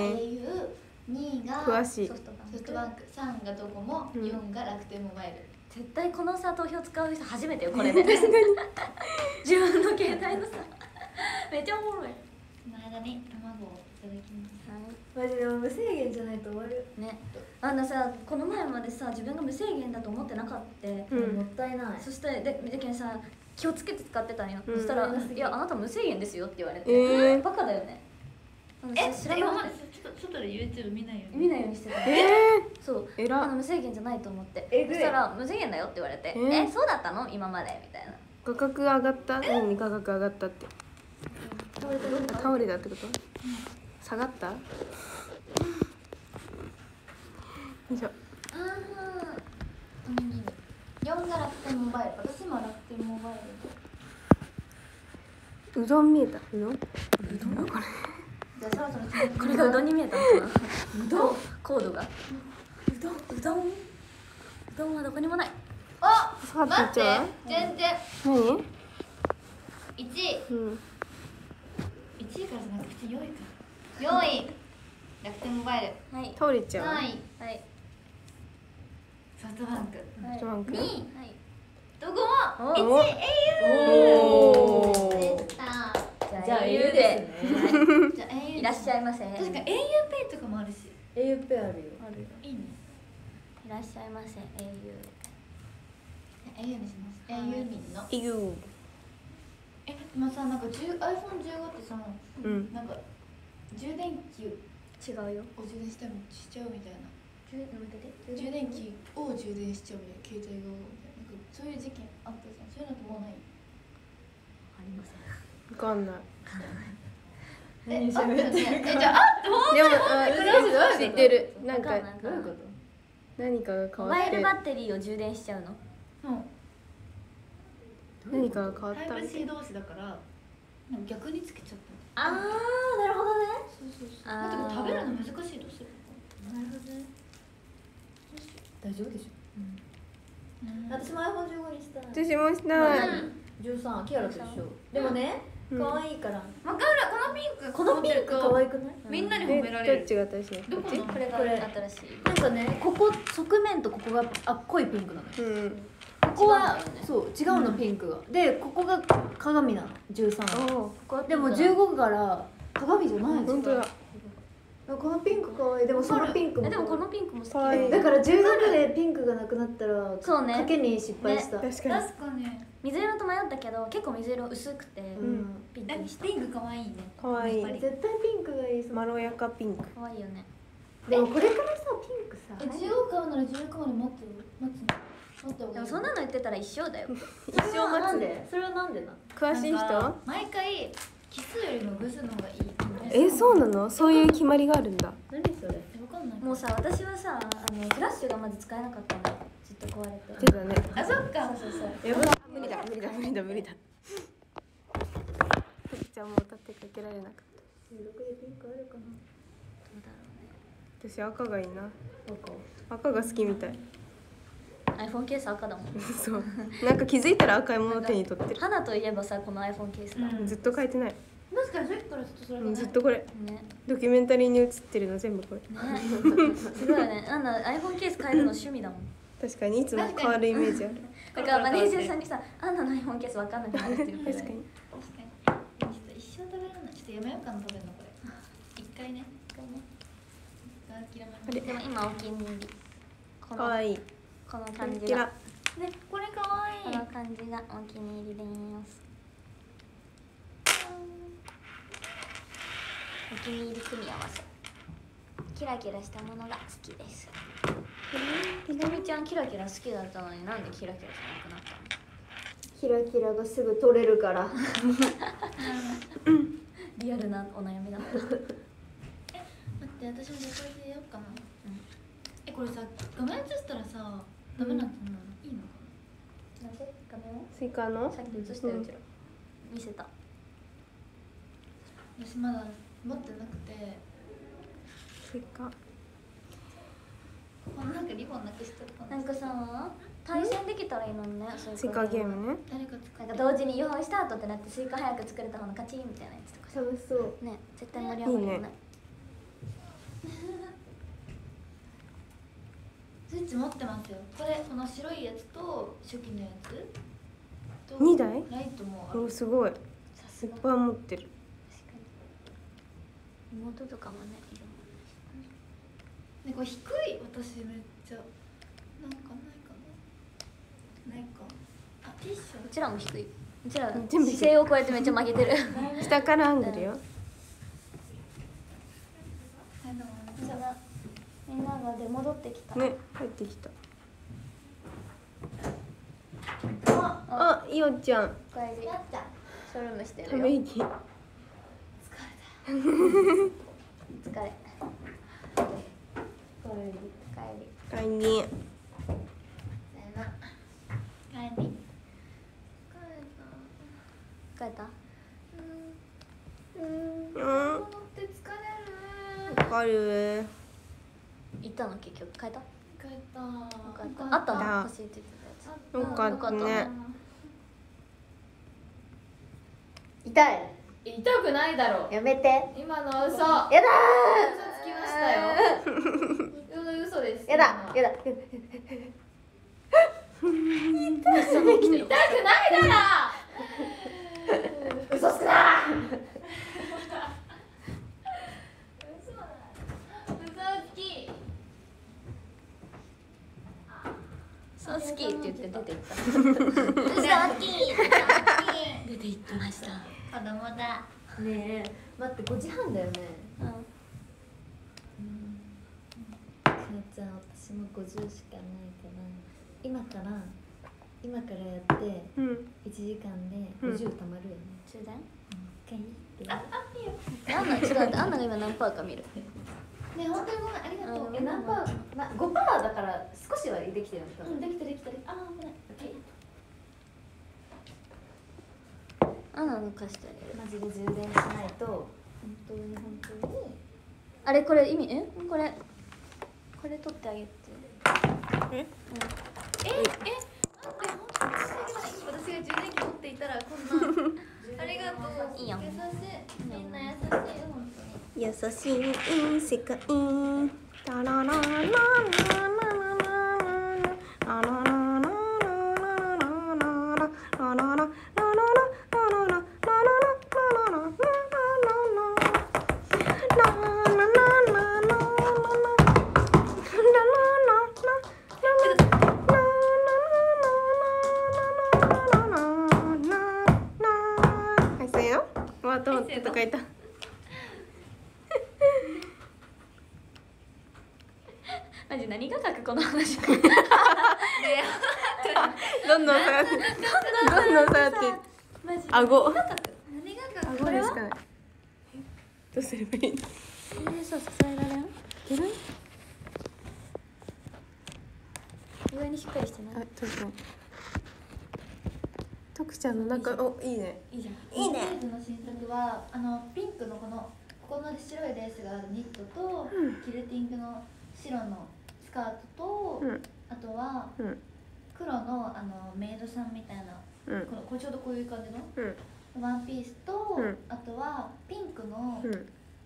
au、2が詳しいソ。フトバンク。 ソフトバンク、3がドコモ、4が楽天モバイル。 絶対このさ投票使う人初めてよこれで。自分の携帯のさめっちゃおもろい。 その間に卵をいただきます。 マジでも無制限じゃないと終わる。 ね、さこの前までさ自分が無制限だと思ってなかった。 もったいない。 そしてでけんさ気をつけて使ってたんよ。そしたら「いやあなた無制限ですよ」って言われて、バカだよね。知らなかった。 外で YouTube 見ないよね。 見ないようにしてた。そうえら。 無制限じゃないと思って。 えぐいそしたら無制限だよって言われて、そうだったの今までみたいな。 価格上がった。何価格上がったって。倒れたってこと？下がった？よいしょ。 4が楽天モバイル。私も楽天モバイル。 うどん見えた。うどん？これ。 じゃあそろそろ決めてこれがうどんに見えたのかな。うどんコードが。うどんはどこにもない。 あ、 下が待ってっちゃう？ 全然何？ 1位うん。 1位からじゃなくて4位か。4位楽天モバイル。 はい倒れちゃう。 3位はいソフトバンク。 ソフトバンク。 2位はい。 ドコモ。1 お位 au おーでした。 じゃあ au でですね。 じゃあ au いらっしゃいませ。 確か auPay とかもあるし au ペあるよ。 いいね。 いらっしゃいませ au。 au にします。au 民のいぐ。 今さなんかiPhone15 ってさうん。 なんか充電器違うよ。 を充電しちゃうみたいな。 充充電器を充電しちゃうみたいな、携帯をみたいな、なんかそういう事件あったじゃん。そういうのってもうない？ ありません。 わかんない。 何喋ってるじゃあでも知ってる。なんかわかんないどういうこと？ 何かが変わってモバイルバッテリーを充電しちゃうの。 何かが変わっタイプたみた C い。 同士だからなんか逆につけちゃったああ、なるほどね。 そうそうそう。 あーだって食べるの難しいどうする？ なるほどね。 大丈夫でしょ。私も iPhone15 にしたい。 私もしたい。 13、キアラと一緒。でもね、可愛いから。 わかる。このピンク。 このピンク可愛くない？ みんなにえ、 褒められる。 どっちが私の？ どこの？ これがこれ新しい。 なんかね、ここ側面とここが濃いピンクなのよ。 うん。 ここは違うんだよねそう違うのピンクが。でここが鏡なの13。 おお。 でも15から鏡じゃないの。 本当だ。 このピンク可愛い。でもそのピンクも。 でもこのピンクも好き可愛いだから15でピンクがなくなったらそうね賭けに失敗した。 確かに。 確かに。 水色と迷ったけど結構水色薄くてうん。 ピンクにした。 ピンク可愛いね。 可愛い。 絶対ピンクがいい。 まろやかピンク。 可愛いよね。 でもこれからさピンクさ。 15買うなら16まで待ってる。待つの。待った方がいい。 でもそんなの言ってたら一生だよ。 一生待つで。それはなんでなの？ 詳しいなんか人？ 毎回奇数よりも偶数の方がいい。 え、そうなの？そういう決まりがあるんだ。 何それ？ わかんない。 もうさ、私はさ、フラッシュがまず使えなかったの。ずっと壊れて。 出たね。 あ、そっか。 そうそうそう。 やばい。無理だ無理だ無理だ無理だ。じゃあもう立ってかけられなかっ 16でピンクあるかな。 どうだろた。私赤がいいな。 赤。 赤が好きみたい。 うね。iPhone ケース赤だもん。 そう。なんか気づいたら赤いもの手に取ってる。 花といえばさ、この iPhone ケースだ。 うんずっと変えてない。 確かにさっきからずっとそれがうん、 ね。 ずっとこれ。 ね。 ドキュメンタリーに映ってるの全部これ。 ね。すごいよね。なんだ iPhone ケース変えるの趣味だもん。 確かにいつも変わるイメージある。 だからマネージャーさんにさ、あんなの iPhone ケースわかんなくなってるから。 確かに。 確かに。ちょっと一生食べられない。ちょっとやめようかな食べるのこれ。一回ね。諦めます。 あれでも今お気に入り。この可愛い。 この感じキラが。 ね、これ可愛い。 この感じがお気に入りです。お気に入り組み合わせ。キラキラしたものが好きです。ひとみちゃんキラキラ好きだったのになんでキラキラじゃなくなったの？ キラキラがすぐ取れるから。 リアルなお悩みだった。 待って、私もじゃあこれでやろうかな。これさ、画面映したらさ、ダメなんてなの？いいのかなんで画面をスイカのさっき映したようちら。見せた。 な。私まだ持ってなくて、 スイカ。 このなんかリボンなくしちゃったなんかさ、対戦できたらいいのにね。 スイカゲームね。 誰か使なんか同時に用意スタートってなってスイカ早く作れた方の勝ちみたいなやつとかさ。 楽しそう。 ね、絶対盛り上がるよいいねね。 スイッチ持ってますよ。これ、この白いやつと初期のやつと 2台ライトもある。 お、すごい。いっさすが。 ぱい持ってる。 確かに。妹とかもね、いるもんね。 ね、これ低い。私めっちゃなんかないかな。ないか。あ、ティッシュ。 うちらも低い。うちら全部低い姿勢を超えてめっちゃ曲げてる。 下からアングルよ。 みんなが出戻ってきた。 ね、入ってきた。あ、いおちゃん。 おかえり。ショルームしてるよ。 ため息。 疲れ。おかえり。 帰り。 さよなら。 帰り。 疲れた？ うん。 乗って疲れる。 わかる。 行ったの結局変えた？ 帰った。 あったの？ あ欲しいって言ってたやつ。 よかったね。 痛い。 痛くないだろう。 やめて。 今の嘘。 やだ嘘つきましたよ。嘘です。 ー。やだ。やだ。 嘘の来てる。 痛くないだろ。嘘つくな。嘘だ。嘘つき。 そう好きって言って出て行った。嘘好き。出て行ってました。 子供だ。 ねえ、待って5時半だよね。 うん。 50しかないから、今からやってうん 1時間で50たまるよね。 中断一回いいってアンナちょっと待って、アンナが今何パーか見る。 ね、本当にごめん、ありがとう。 あ何パー？5%だから少しはできてるんだ。 できたできた。あー危ない。 アンナの貸してあげる。 マジで充電しないと本当にあれこれ意味これ取ってあげて。 私が充電器持っていたらこんなありがとう。 いいよ優しい。みんな優しい本当に。 優しい世界タラララララララララとかいた。 マジ何が書くこの話。 どんどん下がってどんどん下がって顎何が顎でしかない。どうすればいい？ そう支えられん？上にしっかりしてない。 確かに。徳ちゃんの中いいね。 いいじゃん。 いいね。の新作はピンクのここの白いレースがあるニットと、キルティングの白のスカートと、あとは黒のメイドさんみたいな、これちょうどこういう感じの、ワンピースと、あとはピンクの、こ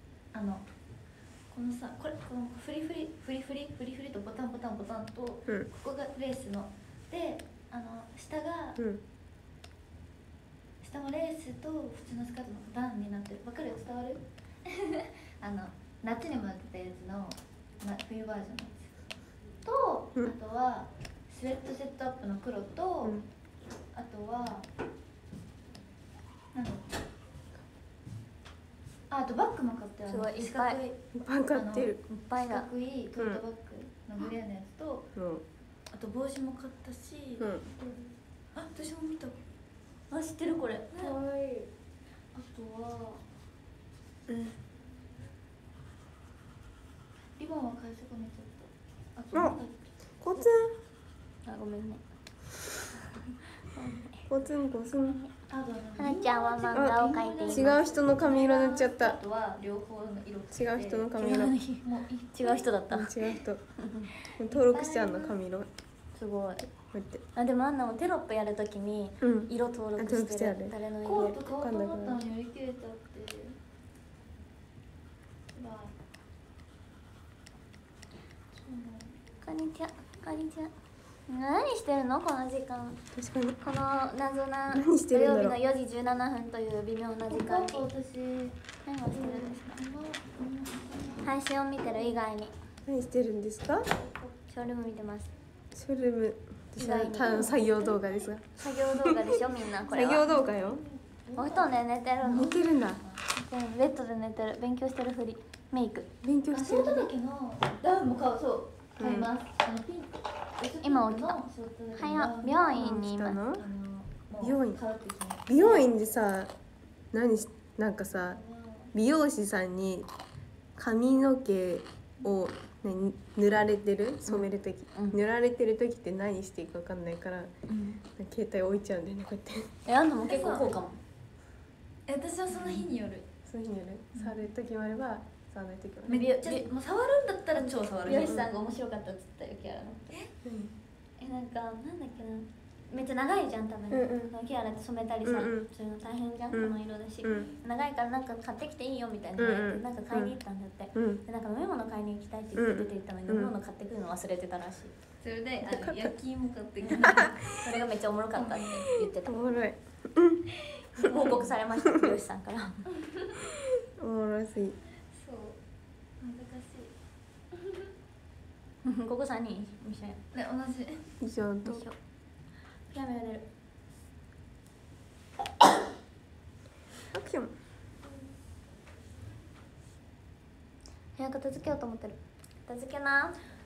のさこのフリフリとボタンと、ここがレースので下が、下のレースと普通のスカートの段になってる。わかる？伝わる？夏にもやってたやつの冬バージョンのやつと、あとはスウェットセットアップの黒と、あとはなんだあとバッグも買ってすごいいっ四ぱい角いいっぱい買ってる。 いっぱいだ。 四角いトートバッグのグレーのやつと、あと帽子も買ったし、あ私も見た。 あ、知ってるこれ。 かわいい。あとは、リボンは買い損ねちゃった。あとなんだっけ。 コツあ、ごめんね。 コツンコツン。 あとはなちゃんは漫画を描いています。 違う人の髪色塗っちゃった。 あとは両方の色つけて。 違う人の髪色。 違う人だった。 違う人。登録しちゃうの髪色。 すごい。 こうやって。 あ、でもアンナもテロップやるときに色登録してる。誰のコ色ート買おうと思ったのに売り切れちゃって。 こんにちは。こんにちは。何してるのこの時間。 確かに。 この謎な何して土るんだろう曜日の4時17分という微妙な時間に私何をしてるんですか。配信を見てる以外に何してるんですか？ ショールーム見てます。 ショールーム。ただの作業動画ですが。 作業動画でしょみんなこれは。 作業動画よ。 お布団で寝てるの。 寝てるんだ。 ベッドで寝てる。勉強してるふり。メイク。 勉強してる。 ショート丈のダウンも買います。ピン今起きた。 はや、病院にいます。 病院。美容院でさ、なんかさ、美容師さんに髪の毛を塗られてる、染める時、塗られてる時って何していいか分かんないから、携帯置いちゃうんだよね、こうやって。 あんたも結構こうかも。 私はその日による。 そういうふうにやる。触る時もあれば触らない時もある。 もう触るんだったら超触る。 美容師さんが面白かったっつったよキアラの。なんかなんだっけな。めっちゃ長いじゃん多分。キアラって染めたりさ、そういうの大変じゃん、この色だし。長いからなんか買ってきていいよみたいななんか買いに行ったんだって。でなんか飲み物買いに行きたいって言って出て行ったのに飲み物買ってくるの忘れてたらしい。 それで焼き芋買ってきて。 それがめっちゃおもろかったって言ってた。 おもろい。 報告されました美容師さんから。 おもろすぎ。 そう難しい。 ここ3人一緒や。 ね同じ。 以上と。 やめられる。 アクション。 部屋片付けようと思ってる。片付けな。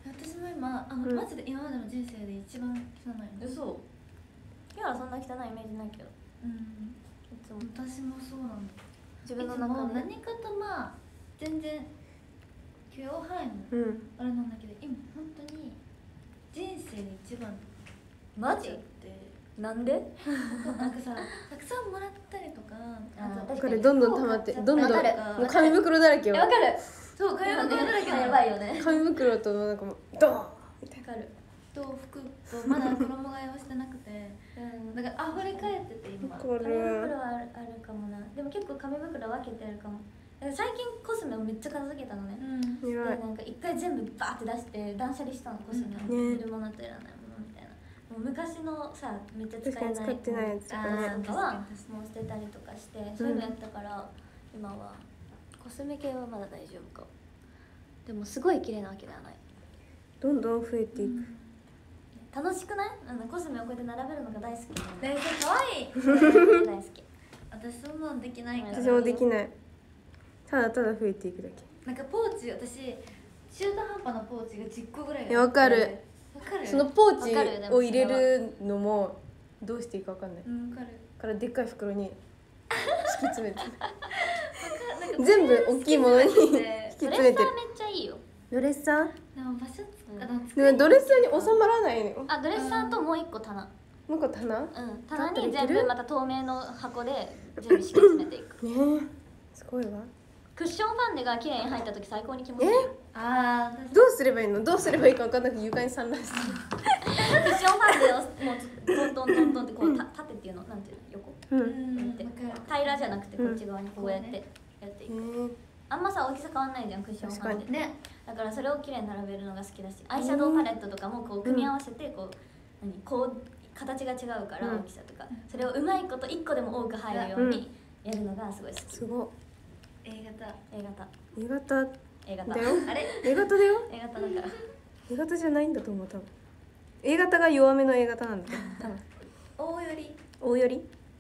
私も今んマジで今までの人生で一番汚いの。 嘘。キララそんな汚いイメージないけど。 うん。 いつも私もそうなの。 自分のいつも中で。 何かとまあ全然許容範囲のうんあれなんだけど、今本当に人生で一番マジ？ ってなんで？ なんかさ、たくさんもらったりとか、あと確これどんどん溜まってどんどんわかるもう紙袋だらけよ。 わかる。 そう会話がだらけなのやばいよね。 紙袋となんかもうドーンみたいわかる。 と服とまだ衣替えをしてなくて、だから溢れ返ってて今。 な。こ紙れ袋はあるかもな。でも結構紙袋分けてあるかも。最近コスメをめっちゃ片付けたのね。で偉い。 なんか一回全部バーって出して断捨離したのコスメを、 ねいるものといらないものみたいな。もう昔のさめっちゃ使えない確かに使ってないやつとかね。 とかはもう捨てたりとかして、そういうのやったから今はコスメ系はまだ大丈夫か。でもすごい綺麗なわけではない。 どんどん増えていく。 楽しくない？コスメをこうやって並べるのが大好き。 大好き、可愛い。 大好き。 私そんなんできないから。 私もできない。ただただ増えていくだけ。 なんかポーチ、私中途半端なポーチが10個ぐらいあって。 わかる。 わかる。 そのポーチわかるでもを入れるのもどうしていいかわかんない。 わかる。 からでっかい袋に敷き詰めてなんか全部大きいものに引き好きで詰めてる。 ドレッサーめっちゃいいよ。 ドレッサー？ でも場所でもドレッサーに収まらないのよ。 あ、ドレッサーともう一個棚。 もう一個棚？ね棚に全部また透明の箱で全部敷き詰めていく。 え、すごいわ。 クッションファンデが綺麗に入った時最高に気持ちいい。 ああ、 どうすればいいの？どうすればいいか分かんなくて床に散乱してる。 クッションファンデをもうトントントントンってこう縦っていうのなんていうの横うん。 やって平らじゃなくてこっち側にこうやってやっていく。あんまさ大きさ変わんないじゃんクッションファンデ。 ね。 だからそれを綺麗に並べるのが好きだし、アイシャドウパレットとかもこう組み合わせてこう形が違うから大きさとか、それをうまいこと1個でも多く入るようにやるのがすごい好き。 すご A 型。 A 型。 い。A 型 A 型だよ。 あれ A 型だよ。 A 型だから A 型じゃないんだと思う多分。A 型が弱めの A 型なんだよ。多分。 O より。 O より？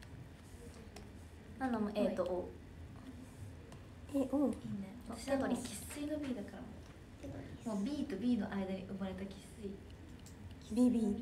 ナナも A と O。 O。 いいね。私はもう生粋の B だからもう B と B の間に生まれた生粋。 BB。 生粋の。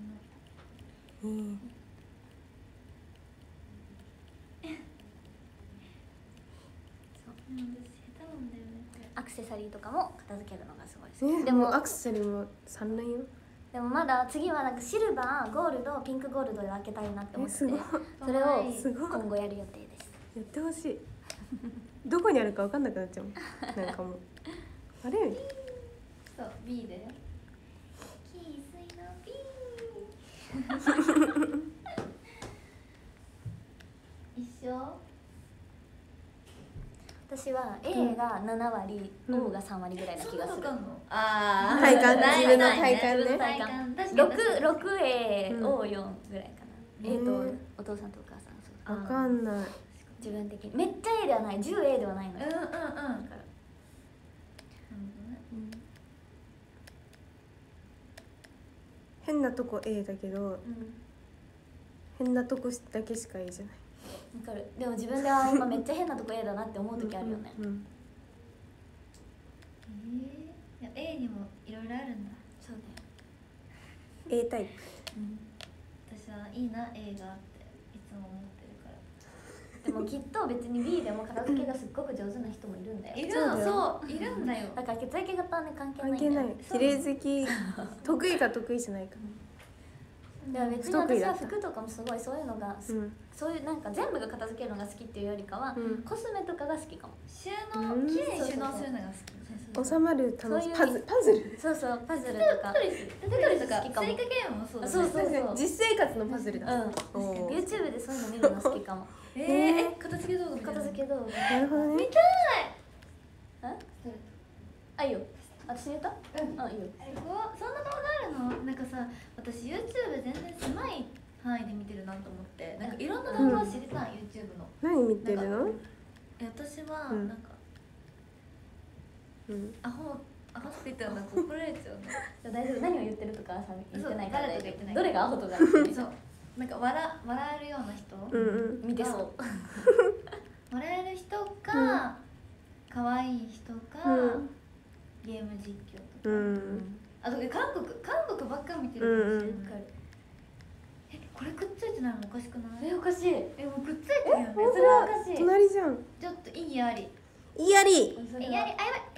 そうなんです。下手なんだよねこれ。 アクセサリーとかも片付けるのがすごい好き。 でもアクセサリーも散乱よ。 でもまだ次はなんかシルバー、ゴールド、ピンクゴールドで分けたいなって思ってて、 すごい。 それをすごい今後やる予定です。 やってほしい。どこにあるか分かんなくなっちゃうもん。なんかもう。あれ？ そう B だよ。生粋の B。一緒。 私は A が7割、O が3割ぐらいな気がする。 あ体感ない自分のない体感ね自分の体体感感確かに 6 A、 うん O4 ぐらいかな。A とねお父さんとお母さん、そう分かんない。 自分的にめっちゃ A ではない、10 A ではないのよ。だから変なとこ A だけど変なとこだけしか A じゃない。 分かる。でも自分では今めっちゃ変なとこ A だなって思う時あるよね。 うんいや A にもいろいろあるんだ。 そうだよ。 A タイプ。 私はいいな A があっていつも思ってるから。 でもきっと別に B でも片付けがすっごく上手な人もいるんだよ。 いるそうだよの、そういるんだよ。 だから血液型はね関係ないんだよ。 関係ない。綺麗好き。得意か得意じゃないか。 でも別に私は服とかもすごいそういうのが、 うんそういうなんか全部が片付けるのが好きっていうよりかは、 うんコスメとかが好きかも。 収納綺麗に収納するのが好き。 収まる楽しい。 そういうパズル。 そうそうパズルとか。 テトリスとか好きかもスイカゲームもそうだね。 そうそうそう。 実生活のパズルだ。 うん。 おー YouTube でそういうの見るの好きかも。 片付け動画見たの片付け動画。 なるほどね。 あいいよ。私に言った？あいいよ。 そんな動画あるの？なんかさ、私 YouTube 全然狭い範囲で見てるなと思って、なんかいろんな動画を知りたい、YouTube の。 何見てるの？ 私はうんなんかうん。 アホって言ったらなんか怒られちゃうの。 大丈夫。何を言ってるとかさ言ってないから大丈夫。 誰とか言ってないどれがアホとか言ってないそう。なんか笑えるような人、 うんうん。 見てそう。 笑える人か、可愛い人か、 うんゲーム実況とか、 うん。 あと韓国ばっか見てるかもしれない。これくっついてないのおかしくない？ おかしい。 もうくっついてるよね。 それはおかしい。 隣じゃん。 ちょっと意義あり。 いやり。 それはやばい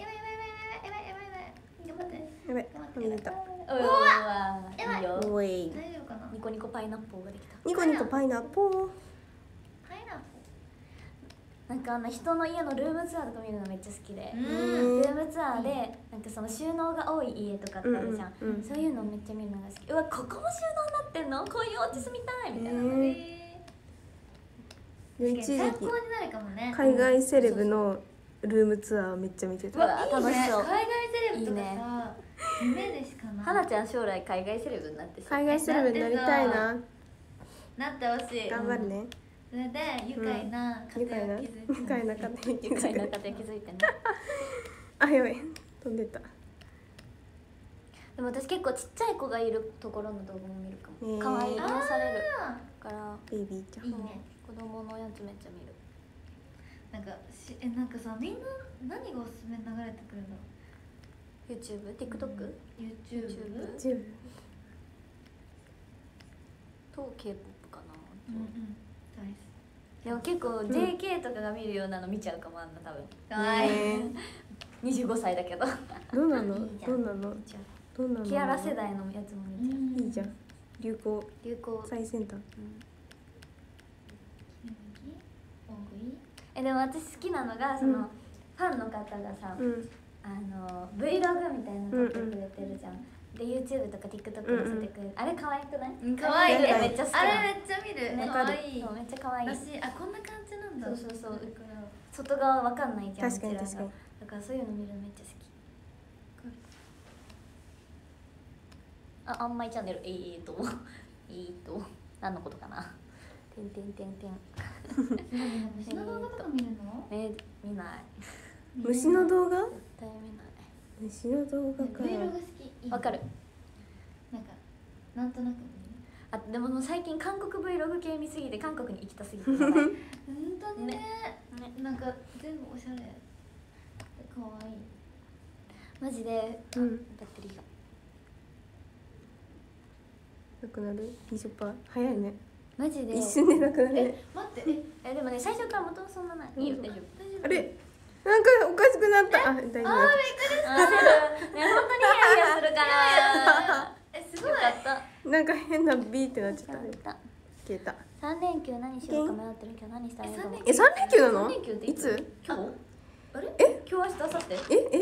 頑張って。 やばい。はみ出た。 うわいいよ。 おい。 大丈夫かな？ ニコニコパイナップルができた。 ニコニコパイナップル。 パイナッなんか人の家のルームツアーとか見るのめっちゃ好きで、 プルームツアーでなんかその収納が多い家とかってあるじゃん、 うんうんうんそういうのめっちゃ見るのが好き。うわここも収納になってんの、こういうお家住みたいみたいな、 一時期参考になるかもね。 海外セレブのルームツアーめっちゃ見てた。 うわ楽しそう。 海外セレブとかさ、夢でしかない。 はなちゃん将来海外セレブになってさ、 海外セレブになりたいな。 なってほしい。 頑張るね。 それで愉快な家愉快な庭を築いて愉快な家庭愉快な家庭気づいてね。 あ、やばい。飛んでた。 でも私結構ちっちゃい子がいるところの動画も見るかも。 へー可愛い癒されるからベイビーちゃん。 いいね。 子供のやつめっちゃ見る。 なんかさ、みんな何がおすすめに流れてくるの？ YouTube、TikTok、 YouTube？ ジム。 と K-POP かな。 大好でも結構 JK とかが見るようなの見ちゃうかも。あんな多分き。かわいい。 ね 25歳だけどどうなの？ いいじゃんどうなの？ 見ちゃう。 どうなの？ キアラ世代のやつも見ちゃう。 いいじゃん。流行流行最先端。 でも私好きなのがその、ファンの方がさ、 うん。 Vlog みたいなの撮ってくれてるじゃん、で YouTube とか TikTok 載せてくれる、あれ可愛くない？ かわいい。 ねめっちゃ好きなの。 あれめっちゃ見る。 ねかわいい。 そうめっちゃ可愛い。 私こんな感じなんだ。 そうそうそうだから外側わかんないじゃん。 確かにうちらが確かに。 だからそういうの見るのめっちゃ好き。あんまいチャンネル何のことかな。てんてんてんてん。 虫の動画とか見るの？ 見ない。 虫の動画？ 絶対見ない。 虫の動画か。 Vlog 好き。 わかる。 なんかなんとなく。 あでも最近韓国 Vlog 系見すぎて韓国に行きたすぎてやばい。 本当にね。 ねなんか全部おしゃれ。かわいい。 マジで、 うん。 バッテリーがなくなる？20%早いね。 マジで一瞬でなくなるね。 待ってでもね最初から元々そんなない。いいよ大丈夫。 あれ？なんかおかしくなった。あ、大丈夫。 あせるね本当にヒヤヒヤするからすごい。 よかった。 なんか変なビーってなっちゃった。 よかった。 消えた。 3連休何しようか迷ってるけど何したらいいと思う？ え、三連休なの？ 三連休っていつ？ 今日？あれ？ え？ 今日明日明後日？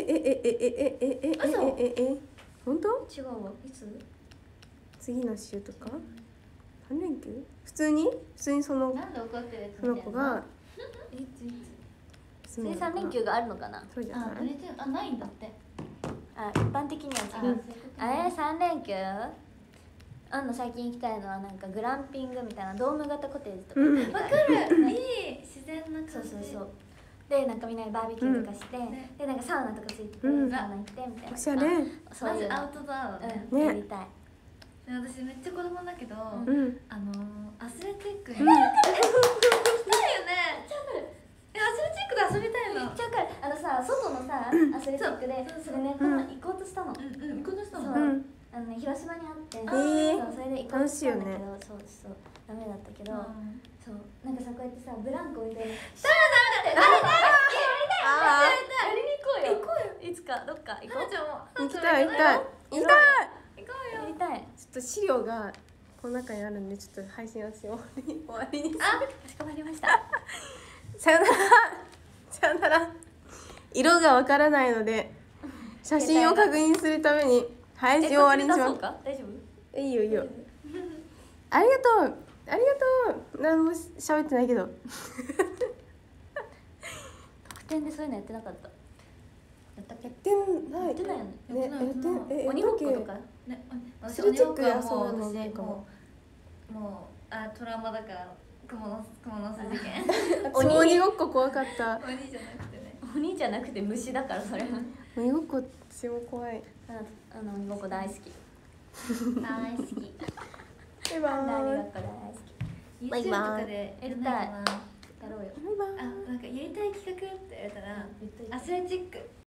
本当？ 違うわ。いつ？ 次の週とか？三連休？普通にそのなんで怒ってるやつその子がいついつ？ そそれ3連休があるのかな？ そうじゃない？ ないんだって。 あ一般的には違う。あれ3連休？最近行きたいのはなんかグランピングみたいなドーム型コテージとか行ってみたい。 わかる。いい自然な感じ。 そうそうそう。でなんかみんなでバーベキューとかして、でなんかサウナとかついてて、 うんサウナ行ってみたいな。 おしゃれ。 そういうのアウトドアだね。 ねやりたい。 私めっちゃ子供だけど、 うん。 アスレチックに行きたいよね。アスレチックで遊びたいの。 めっちゃわかる。さ外のさアスレチックでそれねこの前行こうとしたの。 行こうとしたの。 うん。 広島にあって、 ーそうそれで行こうとしたんだけ楽しいど、そうそうダメだったけど、 うんそうなんかさこうやってさブランコみたいな。 あやりに行こうよ。行こうよ。いつかどっか行こう。 あ、行きたい行きたい行きたい。 やりたい。 ちょっと資料がこの中にあるんでちょっと配信をしよう。終わりにする。 かしこまりました。 さよなら。さよなら。色がわからないので写真を確認するために配信を終わりにします。 大丈夫？ いいよいいよ。ありがとう。ありがとう。何も喋ってないけど。 特典でそういうのやってなかった。やったっけ？ やってない。 やってないよね。 ね、やって鬼ごっことか。 ね、 アスレチックで遊ぶのもうなんかもトラウマだからクモの巣事件。 そう鬼ごっこ怖かった。 鬼じゃなくてね。 鬼じゃなくて虫だからそれは。 鬼ごっこ私も怖い。 鬼ごっこ大好き。 大好き。 バイバなんで鬼ごイ。 っこ大好き。 YouTube バイバイとかでやりたいかな。 やろうよ。 バイバイ。 なんかやりたい企画って言われたら言っといてアスレチック